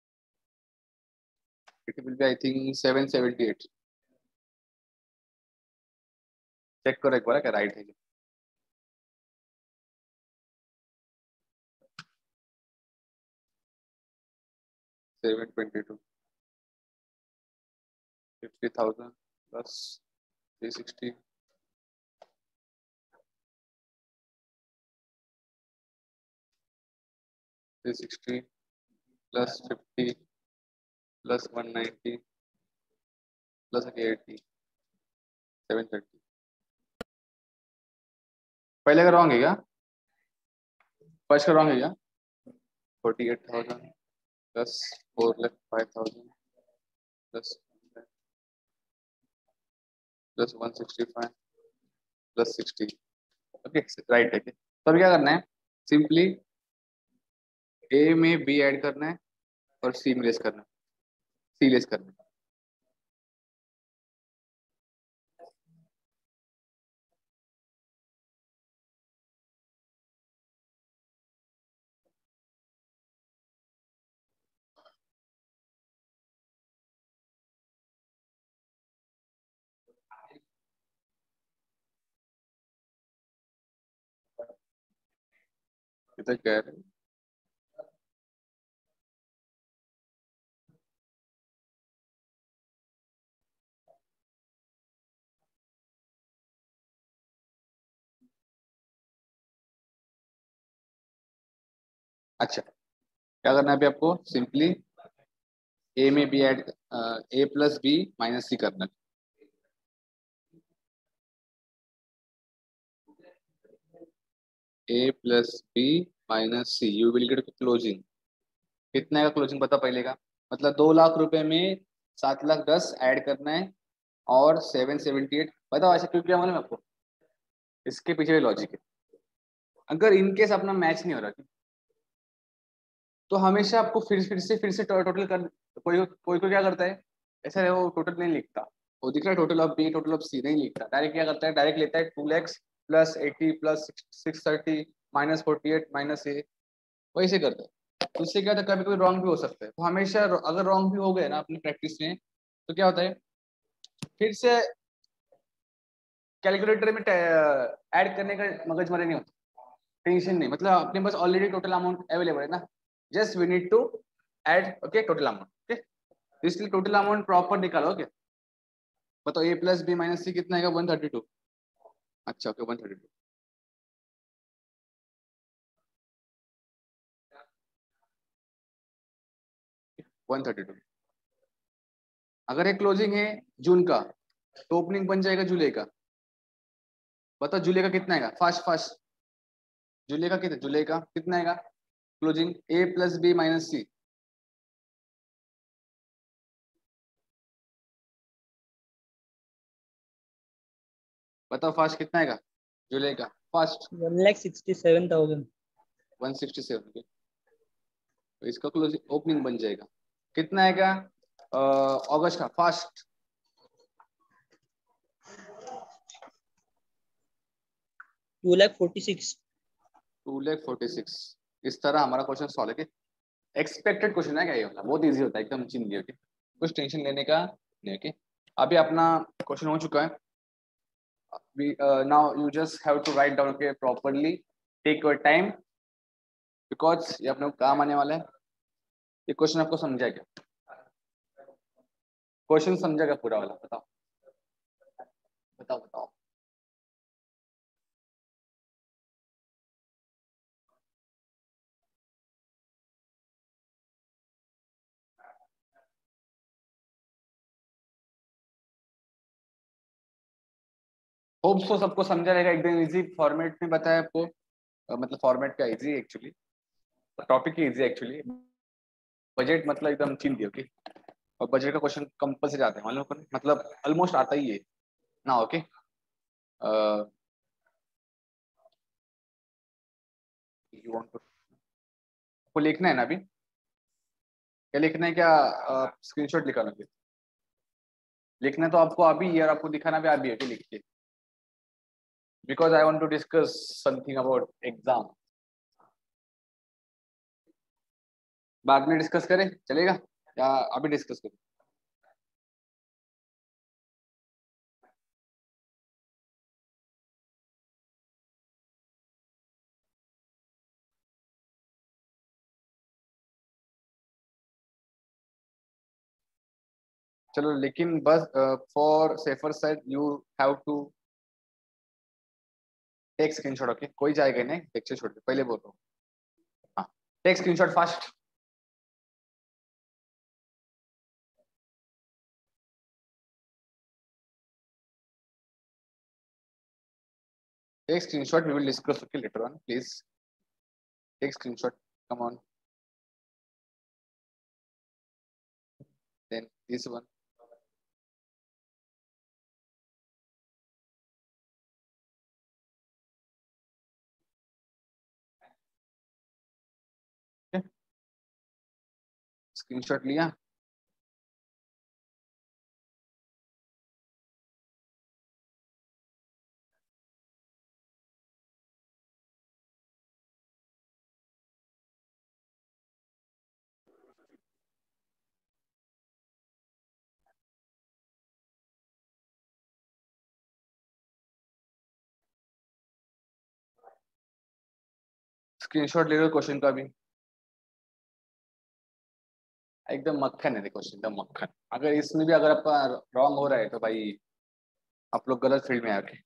It will be I think 778। Check करो एक बार क्या राइट है। 722। 50,000 प्लस 360 प्लस 50 प्लस 190 प्लस 80 730। पहले का रॉन्ग है क्या? फर्स्ट का रॉन्ग है क्या? 48,000 plus 4,05,000 plus 165 plus 60। Okay right है। तो क्या करना है? सिंपली ए में बी ऐड करना है और सी में लेस करना है, सी लेस करना है। कितना कह रहे हैं? अच्छा क्या करना है अभी आपको? सिंपली ए में B add, A plus B minus C करना है। A plus B minus C, you will get closing. कितने का क्लोजिंग पता पहले का? मतलब 2 लाख रुपए में 7,10,000 ऐड करना है और 778। बताओ ऐसा क्यों किया मालूम है आपको? इसके पीछे लॉजिक है। अगर इनकेस अपना मैच नहीं हो रहा तो हमेशा आपको फिर से टोटल कर। कोई कोई को क्या करता है, ऐसा है वो टोटल नहीं लिखता, वो दिख रहा है total of B total of C, नहीं लिखता, डायरेक्ट क्या करता है, डायरेक्ट लेता है 2 lakhs plus 80 plus 630 minus 48 minus A, वैसे करता है। तो उससे क्या होता है, कभी कभी रॉन्ग भी हो सकता है। तो हमेशा अगर रॉन्ग भी हो गए ना अपनी प्रैक्टिस में, तो क्या होता है, फिर से कैलकुलेटर में ऐड करने का मगजमारी नहीं होता, टेंशन नहीं, मतलब अपने पास ऑलरेडी टोटल अमाउंट अवेलेबल है ना, just we need to add okay total amount. Okay इसलिए टोटल अमाउंट प्रॉपर निकालो। ओके बताओ A plus B minus C कितना है? 132। अच्छा ओके 132। अगर ये क्लोजिंग है जून का तो ओपनिंग बन जाएगा जुलाई का। बताओ जुलाई का कितना आएगा? फास्ट फास्ट जुलाई का कितना आएगा closing A plus B minus C। बताओ फास्ट कितना आएगा जुलाई का फास्ट 1,67,000। 167 के तो इसका क्लोजिंग ओपनिंग बन जाएगा। कितना आएगा अगस्त का फास्ट 2,46,000। 2,46,000। इस तरह हमारा क्वेश्चन सॉल्व है। एक्सपेक्टेड क्वेश्चन है क्या ये होता है, बहुत इजी होता है एकदम चिंदी होती, कुछ टेंशन लेने का नहीं। ओके अभी अपना क्वेश्चन हो चुका है। Now you just have to write down okay properly, take your time because ये अपने को काम आने वाला है। ये क्वेश्चन आपको समझा क्या, क्वेश्चन समझा क्या पूरा वाला, बताओ बताओ बताओ। होप सो सबको समझा रहेगा, एकदम इजी फॉर्मेट में बताया आपको। मतलब फॉर्मेट का इजी एक्चुअली, टॉपिक ही इजी एक्चुअली। बजट मतलब एकदम चिन दी ओके, और बजट का क्वेश्चन कंपल्सरी आता है मालूम को, मतलब ऑलमोस्ट आता ही है ना। ओके यू वांट को लिखना है ना अभी, क्या लिखना है, क्या स्क्रीनशॉट निकालना है? लिखना तो आपको अभी यार, आपको दिखाना भी अभी है कि लिख के, because I want to discuss something about exam. बाद में डिस्कस करें चलेगा या अभी डिस्कस करें? चलो लेकिन बस for safer side you have to take screenshot. Okay कोई जाएगा नहीं लेक्चर छोड़ के, पहले बोल रहा हूँ। हाँ take screenshot fast. Take screenshot, we will discuss okay later on, please take screenshot, come on. Then this one, screenshot लिया। स्क्रीनशॉट ले लो क्वेश्चन का भी, एकदम मक्खन है क्वेश्चन, एकदम मक्खन। अगर इसमें भी अगर आपका रॉन्ग हो रहा है तो भाई आप लोग गलत फील्ड में आके।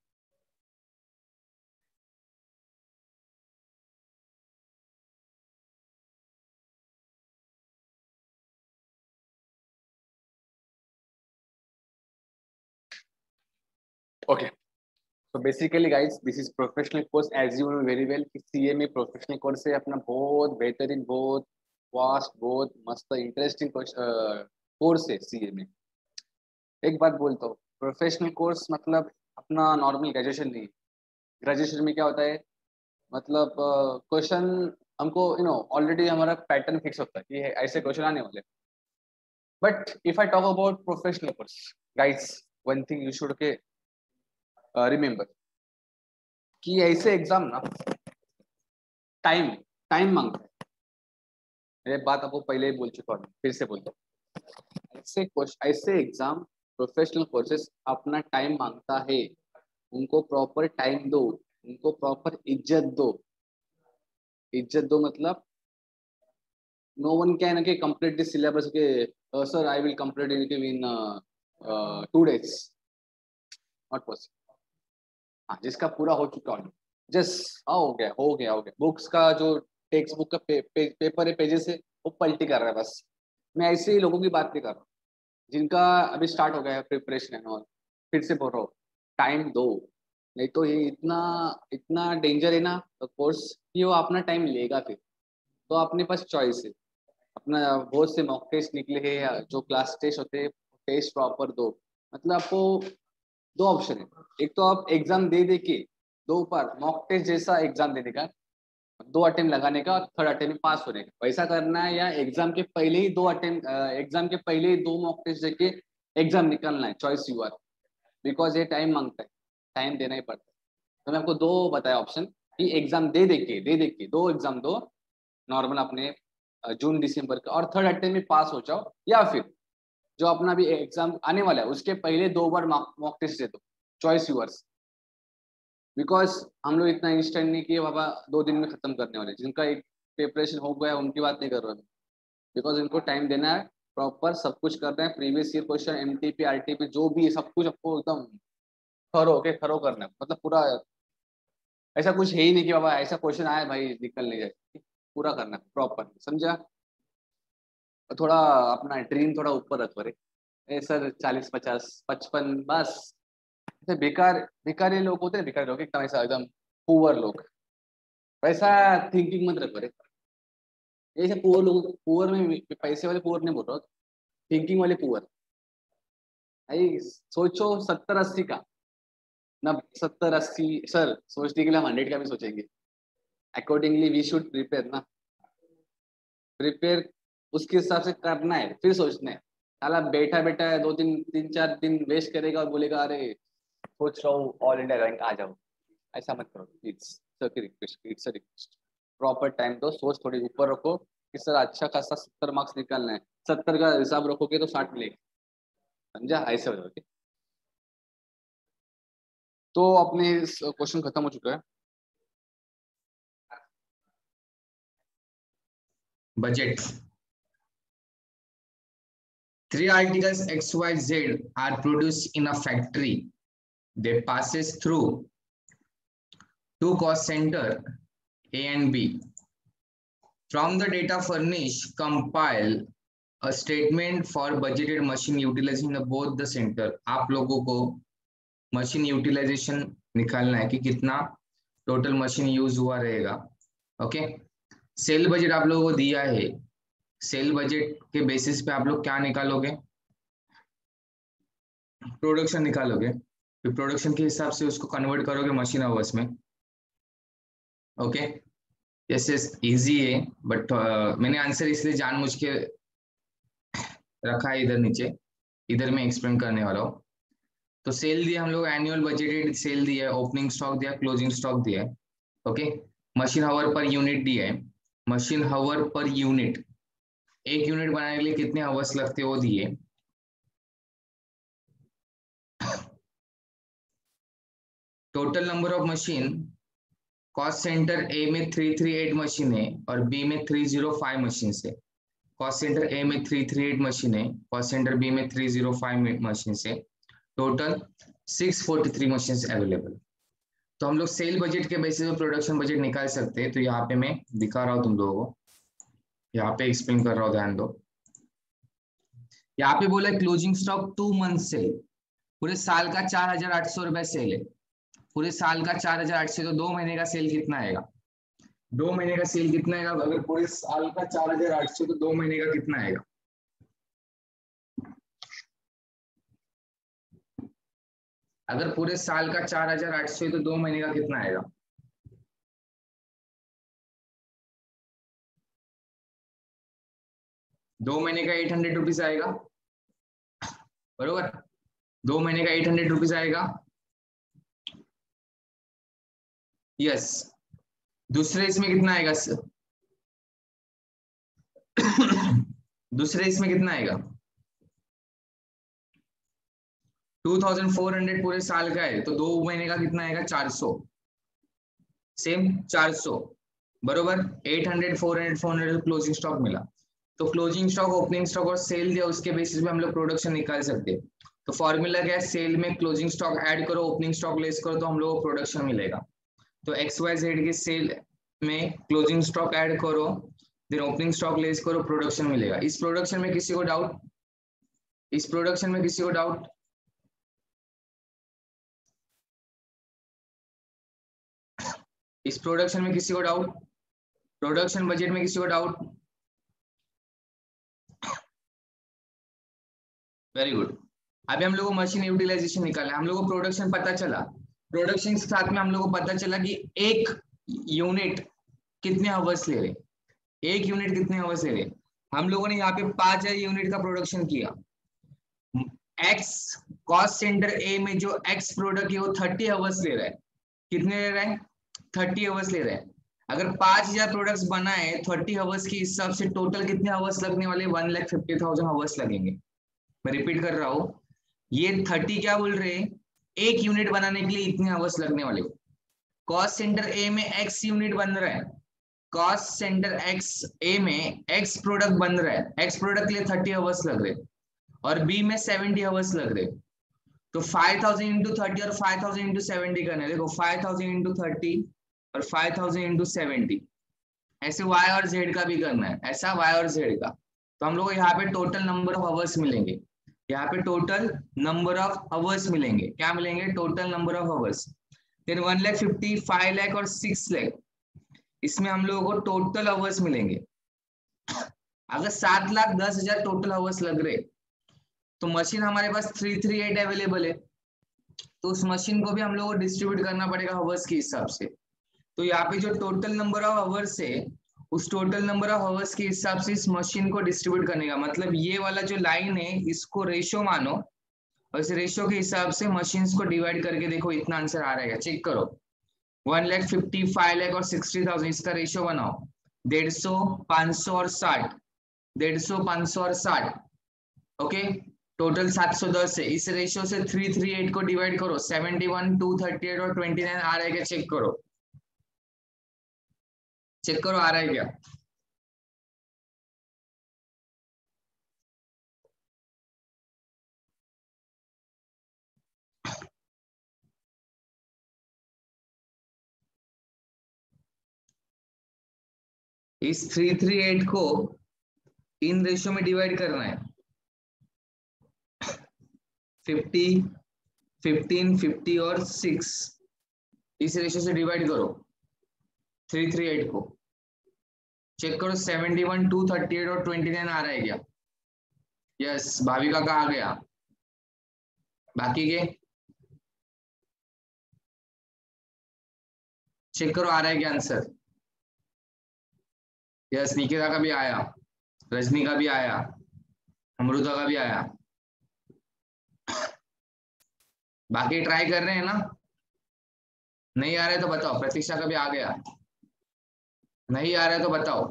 ओके तो basically guys this is professional course as you know very well कि सीए में प्रोफेशनल कोर्स है अपना, बहुत बेहतरीन, बहुत वास्ट, बहुत मस्त इंटरेस्टिंग कोर्स है सीए में। एक बात बोलता हूँ, प्रोफेशनल कोर्स मतलब अपना नॉर्मल ग्रेजुएशन नहीं। ग्रेजुएशन में क्या होता है, मतलब क्वेश्चन हमको ऑलरेडी हमारा पैटर्न फिक्स होता है कि ऐसे क्वेश्चन आने वाले। But if I talk about professional course guys, one thing you should के रिमेम्बर कि ऐसे एग्जाम ना टाइम टाइम मांगता है। ये बात आपको पहले ही बोल चुका हूँ, फिर से बोलता हूँ। ऐसे एग्जाम प्रोफेशनल कोर्सेस अपना टाइम मांगता है, उनको प्रॉपर टाइम दो, उनको प्रॉपर इज्जत दो। इज्जत दो मतलब नो वन कैन के कंप्लीट दिस सिलेबस के sir I will complete in 2 days, not possible. हाँ जिसका पूरा हो चुका हो जस्ट हो गया हो गया हो गया। बुक्स का जो टेक्स्ट बुक का पेपर है, पेजेस है, वो पलटी कर रहा है बस। मैं ऐसे ही लोगों की बात नहीं कर रहा हूँ जिनका अभी स्टार्ट हो गया है प्रिपरेशन एंड ऑल। फिर से बोल रहा हूँ टाइम दो, नहीं तो ये इतना इतना डेंजर है ना कोर्स कि वो अपना टाइम लेगा फिर। तो अपने पास चॉइस है, अपना बहुत से मॉक टेस्ट निकले हैं या जो क्लास टेस्ट होते हैं टेस्ट प्रॉपर दो। मतलब आपको दो ऑप्शन है, एक तो आप एग्जाम दे दे के दो बार मॉक टेस्ट जैसा एग्जाम देने का, दो अटेम्प्ट लगाने का और थर्ड अटेम्प्ट में पास होने का, वैसा करना है, या एग्जाम के पहले ही दो अटेम्प्ट एग्जाम के पहले ही दो मॉक टेस्ट देके एग्जाम निकालना है। चॉइस यू आर, बिकॉज ये टाइम मांगता है, टाइम देना ही पड़ता है। तो मैं आपको दो बताया ऑप्शन कि एग्जाम दे दे के दो एग्जाम दो नॉर्मल अपने जून दिसंबर का, और थर्ड अटेम्प्ट में पास हो जाओ, या फिर जो अपना भी एग्जाम आने वाला है उसके पहले दो बार मॉक टेस्ट दे दो। चॉइस यूअर्स, बिकॉज हम लोग इतना इंस्टेंट नहीं कि बाबा 2 दिन में खत्म करने वाले, जिनका एक प्रिपरेशन हो गया उनकी बात नहीं कर रहा मैं, बिकॉज इनको टाइम देना है, प्रॉपर सब कुछ करना है, previous year question MTP RTP जो भी है सब कुछ आपको एकदम खरो करना है, मतलब पूरा ऐसा कुछ है ही नहीं कि बाबा ऐसा क्वेश्चन आया भाई निकल नहीं जाए, पूरा करना है प्रॉपर, समझा। थोड़ा अपना ड्रीम थोड़ा ऊपर रखो रे, ए सर 40 50 55 बस। ऐसे बेकार बेकारी लोग होते हैं, बेकारी लोग एकदम ऐसा एकदम पुअर लोग, वैसा थिंकिंग मत रखो रे। ऐसे पुअर लोग, पुअर में पैसे वाले पुअर नहीं बोल रहा, थिंकिंग वाले पुअर। भाई सोचो 70 80 का ना, 70 80 सर सोचने के लिए हम 100 का भी सोचेंगे। अकॉर्डिंगली वी शुड प्रिपेयर ना, प्रिपेयर उसके हिसाब से करना है फिर सोचना है। साला बैठा बैठा है 2 3 4 दिन वेस्ट करेगा और बोलेगा अरे सोच रहा हूँ ऑल इंडिया रैंक आ जाओ, ऐसा मत करो please. It's a request, proper time दो, सोच थोड़ी ऊपर रखो कि सर अच्छा खासा 70 मार्क्स निकालना है, 70 का हिसाब रखोगे तो 60 मिलेगा, समझा, ऐसे हो जाओगे। तो अपने क्वेश्चन खत्म हो चुका है। Budget. 3 articles XYZ are produced in a factory. They passes through 2 cost center A and B. From the data furnished, compile a statement for budgeted machine utilization of both the center. आप लोगों को machine utilisation निकालना है कि कितना total machine use हुआ रहेगा। Okay, cell budget आप लोगों को दिया है, सेल बजट के बेसिस पे आप लोग क्या निकालोगे, प्रोडक्शन निकालोगे, फिर प्रोडक्शन के हिसाब से उसको कन्वर्ट करोगे मशीन आवर्स में। ओके, यस यस इजी है, बट मैंने आंसर इसलिए जानबूझ के रखा है इधर नीचे, इधर मैं एक्सप्लेन करने वाला हूँ। तो सेल दिया हम लोग, एनुअल बजटेड सेल दिया है, ओपनिंग स्टॉक दिया, क्लोजिंग स्टॉक दिया है। ओके, मशीन हावर पर यूनिट दिया है, मशीन हावर पर यूनिट, एक यूनिट बनाने के लिए कितने आवर्स लगते हैं वो दिए। Total number of machine, cost center A में 338 मशीन है और बी में 305 मशीन है। कॉस्ट सेंटर ए में 338 मशीन है, कॉस्ट सेंटर बी में 305 मशीन है, टोटल 643 मशीन अवेलेबल। तो हम लोग सेल बजट के बेसिस पे प्रोडक्शन बजट निकाल सकते हैं। तो यहाँ पे मैं दिखा रहा हूँ तुम लोगों को, यहाँ पे एक्सप्लेन कर रहा हूँ, ध्यान दो। यहाँ पे बोला क्लोजिंग स्टॉक 2 मंथ सेल, पूरे साल का 4800 रुपए सेल है, पूरे साल का 4800, तो 2 महीने का सेल कितना आएगा, 2 महीने का सेल कितना आएगा, अगर पूरे साल का 4800 तो 2 महीने का कितना आएगा। अगर पूरे साल का 4800 तो 2 महीने का कितना आएगा। दो महीने का 800 रुपीज आएगा, बरोबर, 2 महीने का 800 रुपीज आएगा। यस, दूसरे इसमें कितना आएगा दूसरे इसमें कितना आएगा, 2400 पूरे साल का है, तो 2 महीने का कितना आएगा, 400, सेम 400, बरोबर। 800 400 400 क्लोजिंग स्टॉक मिला, तो क्लोजिंग स्टॉक, ओपनिंग स्टॉक और सेल दिया, उसके बेसिस पे हम लोग प्रोडक्शन निकाल सकते हैं। तो फॉर्मूला क्या है, सेल में क्लोजिंग स्टॉक ऐड करो, ओपनिंग स्टॉक लेस करो, तो हम लोग को प्रोडक्शन मिलेगा। तो XYZ के सेल में क्लोजिंग स्टॉक ऐड करो, फिर ओपनिंग स्टॉक लेस करो, प्रोडक्शन मिलेगा। इस प्रोडक्शन में किसी को डाउट, इस प्रोडक्शन में किसी को डाउट, इस प्रोडक्शन में किसी को डाउट? प्रोडक्शन बजट में किसी को डाउट? Very good. अभी हम लोग को मशीन यूटिलाइजेशन निकालना है। हम लोग को प्रोडक्शन पता चला, प्रोडक्शन के साथ में हम लोग को पता चला कि एक यूनिट कितने आवर्स ले रहे, एक यूनिट कितने आवर्स ले रहे। हम लोगों ने यहाँ पे 5000 यूनिट का प्रोडक्शन किया। एक्स कॉस्ट सेंटर ए में जो एक्स प्रोडक्ट है वो 30 आवर्स ले रहा है। कितने ले रहा है? 30 आवर्स ले रहा है। अगर 5000 प्रोडक्ट्स बनाए 30 आवर्स के हिसाब से टोटल कितने आवर्स लगने वाले? 1,50,000 आवर्स लगेंगे। मैं रिपीट कर रहा हूँ, ये 30 क्या बोल रहे हैं? एक यूनिट बनाने के लिए इतने आवर्स लगने वाले। कॉस्ट सेंटर ए में एक्स यूनिट बन रहा है, कॉस्ट सेंटर एक्स ए में एक्स प्रोडक्ट बन रहा है, एक्स प्रोडक्ट के लिए 30 आवर्स लग रहे और बी में 70 आवर्स लग रहे। तो 5000 इंटू 30 और 5000 इंटू 70 करना है। देखो 5000 इंटू 30 और 5000 इंटू 70, ऐसे y और z का भी करना है, ऐसा y और z का। तो हम लोग को यहाँ पे टोटल नंबर ऑफ आवर्स मिलेंगे, यहाँ पे टोटल नंबर ऑफ आवर्स मिलेंगे। क्या मिलेंगे? Total number of hours. फिर 1,50,000, 5 लाख और 6 लाख, इसमें हम लोगों को टोटल आवर्स मिलेंगे। अगर 7,10,000 टोटल आवर्स लग रहे तो मशीन हमारे पास 338 अवेलेबल है, तो उस मशीन को भी हम लोग को डिस्ट्रीब्यूट करना पड़ेगा आवर्स के हिसाब से। तो यहाँ पे जो टोटल नंबर ऑफ आवर्स है उस टोटल नंबर ऑफ आवर्स के हिसाब से इस मशीन को डिस्ट्रीब्यूट करने का मतलब ये वाला जो लाइन है इसको रेशो मानो और इस रेशो के हिसाब से मशीन्स को डिवाइड करके देखो इतना आंसर आ रहेगा। चेक करो 1,50,000, 5 लाख और 60,000, इसका रेशो बनाओ 150, 500 और 60, 150, 500 और 60, ओके टोटल 710 है। इस रेशो से 338 को डिवाइड करो 71, 238 और 29 आ रहा है क्या? चेक करो, चेक करो आ रहा है क्या? इस 338 को इन रेशियो में डिवाइड करना है 50, 15, 50 और 6, इस रेशियो से डिवाइड करो 338 को। चेक करो 71, 238 और 29 आ रहा है क्या? यस, भाविका का आ गया। बाकी के चेक करो आ रहा है क्या आंसर? यस, निकिता का भी आया, रजनी का भी आया, अमृता का भी आया। बाकी ट्राई कर रहे हैं ना? नहीं आ रहा है तो बताओ। प्रतीक्षा का भी आ गया, नहीं आ रहा है तो बताओ।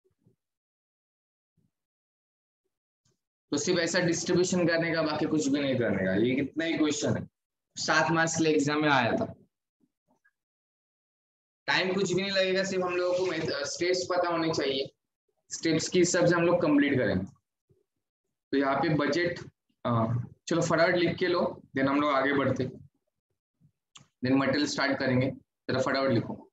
तो सिर्फ ऐसा डिस्ट्रीब्यूशन करने का, बाकी कुछ भी नहीं करने का। ये कितना ही क्वेश्चन है, 7 मार्क्स के लिए एग्जाम में आया था। टाइम कुछ भी नहीं लगेगा, सिर्फ हम लोगों को स्टेप्स पता होने चाहिए, स्टेप्स के हिसाब से हम लोग कंप्लीट करेंगे। तो यहाँ पे बजट चलो फटाफट लिख के लो, देन हम लोग आगे बढ़ते, देन मटेरियल स्टार्ट करेंगे। चलो फटाफट लिखो।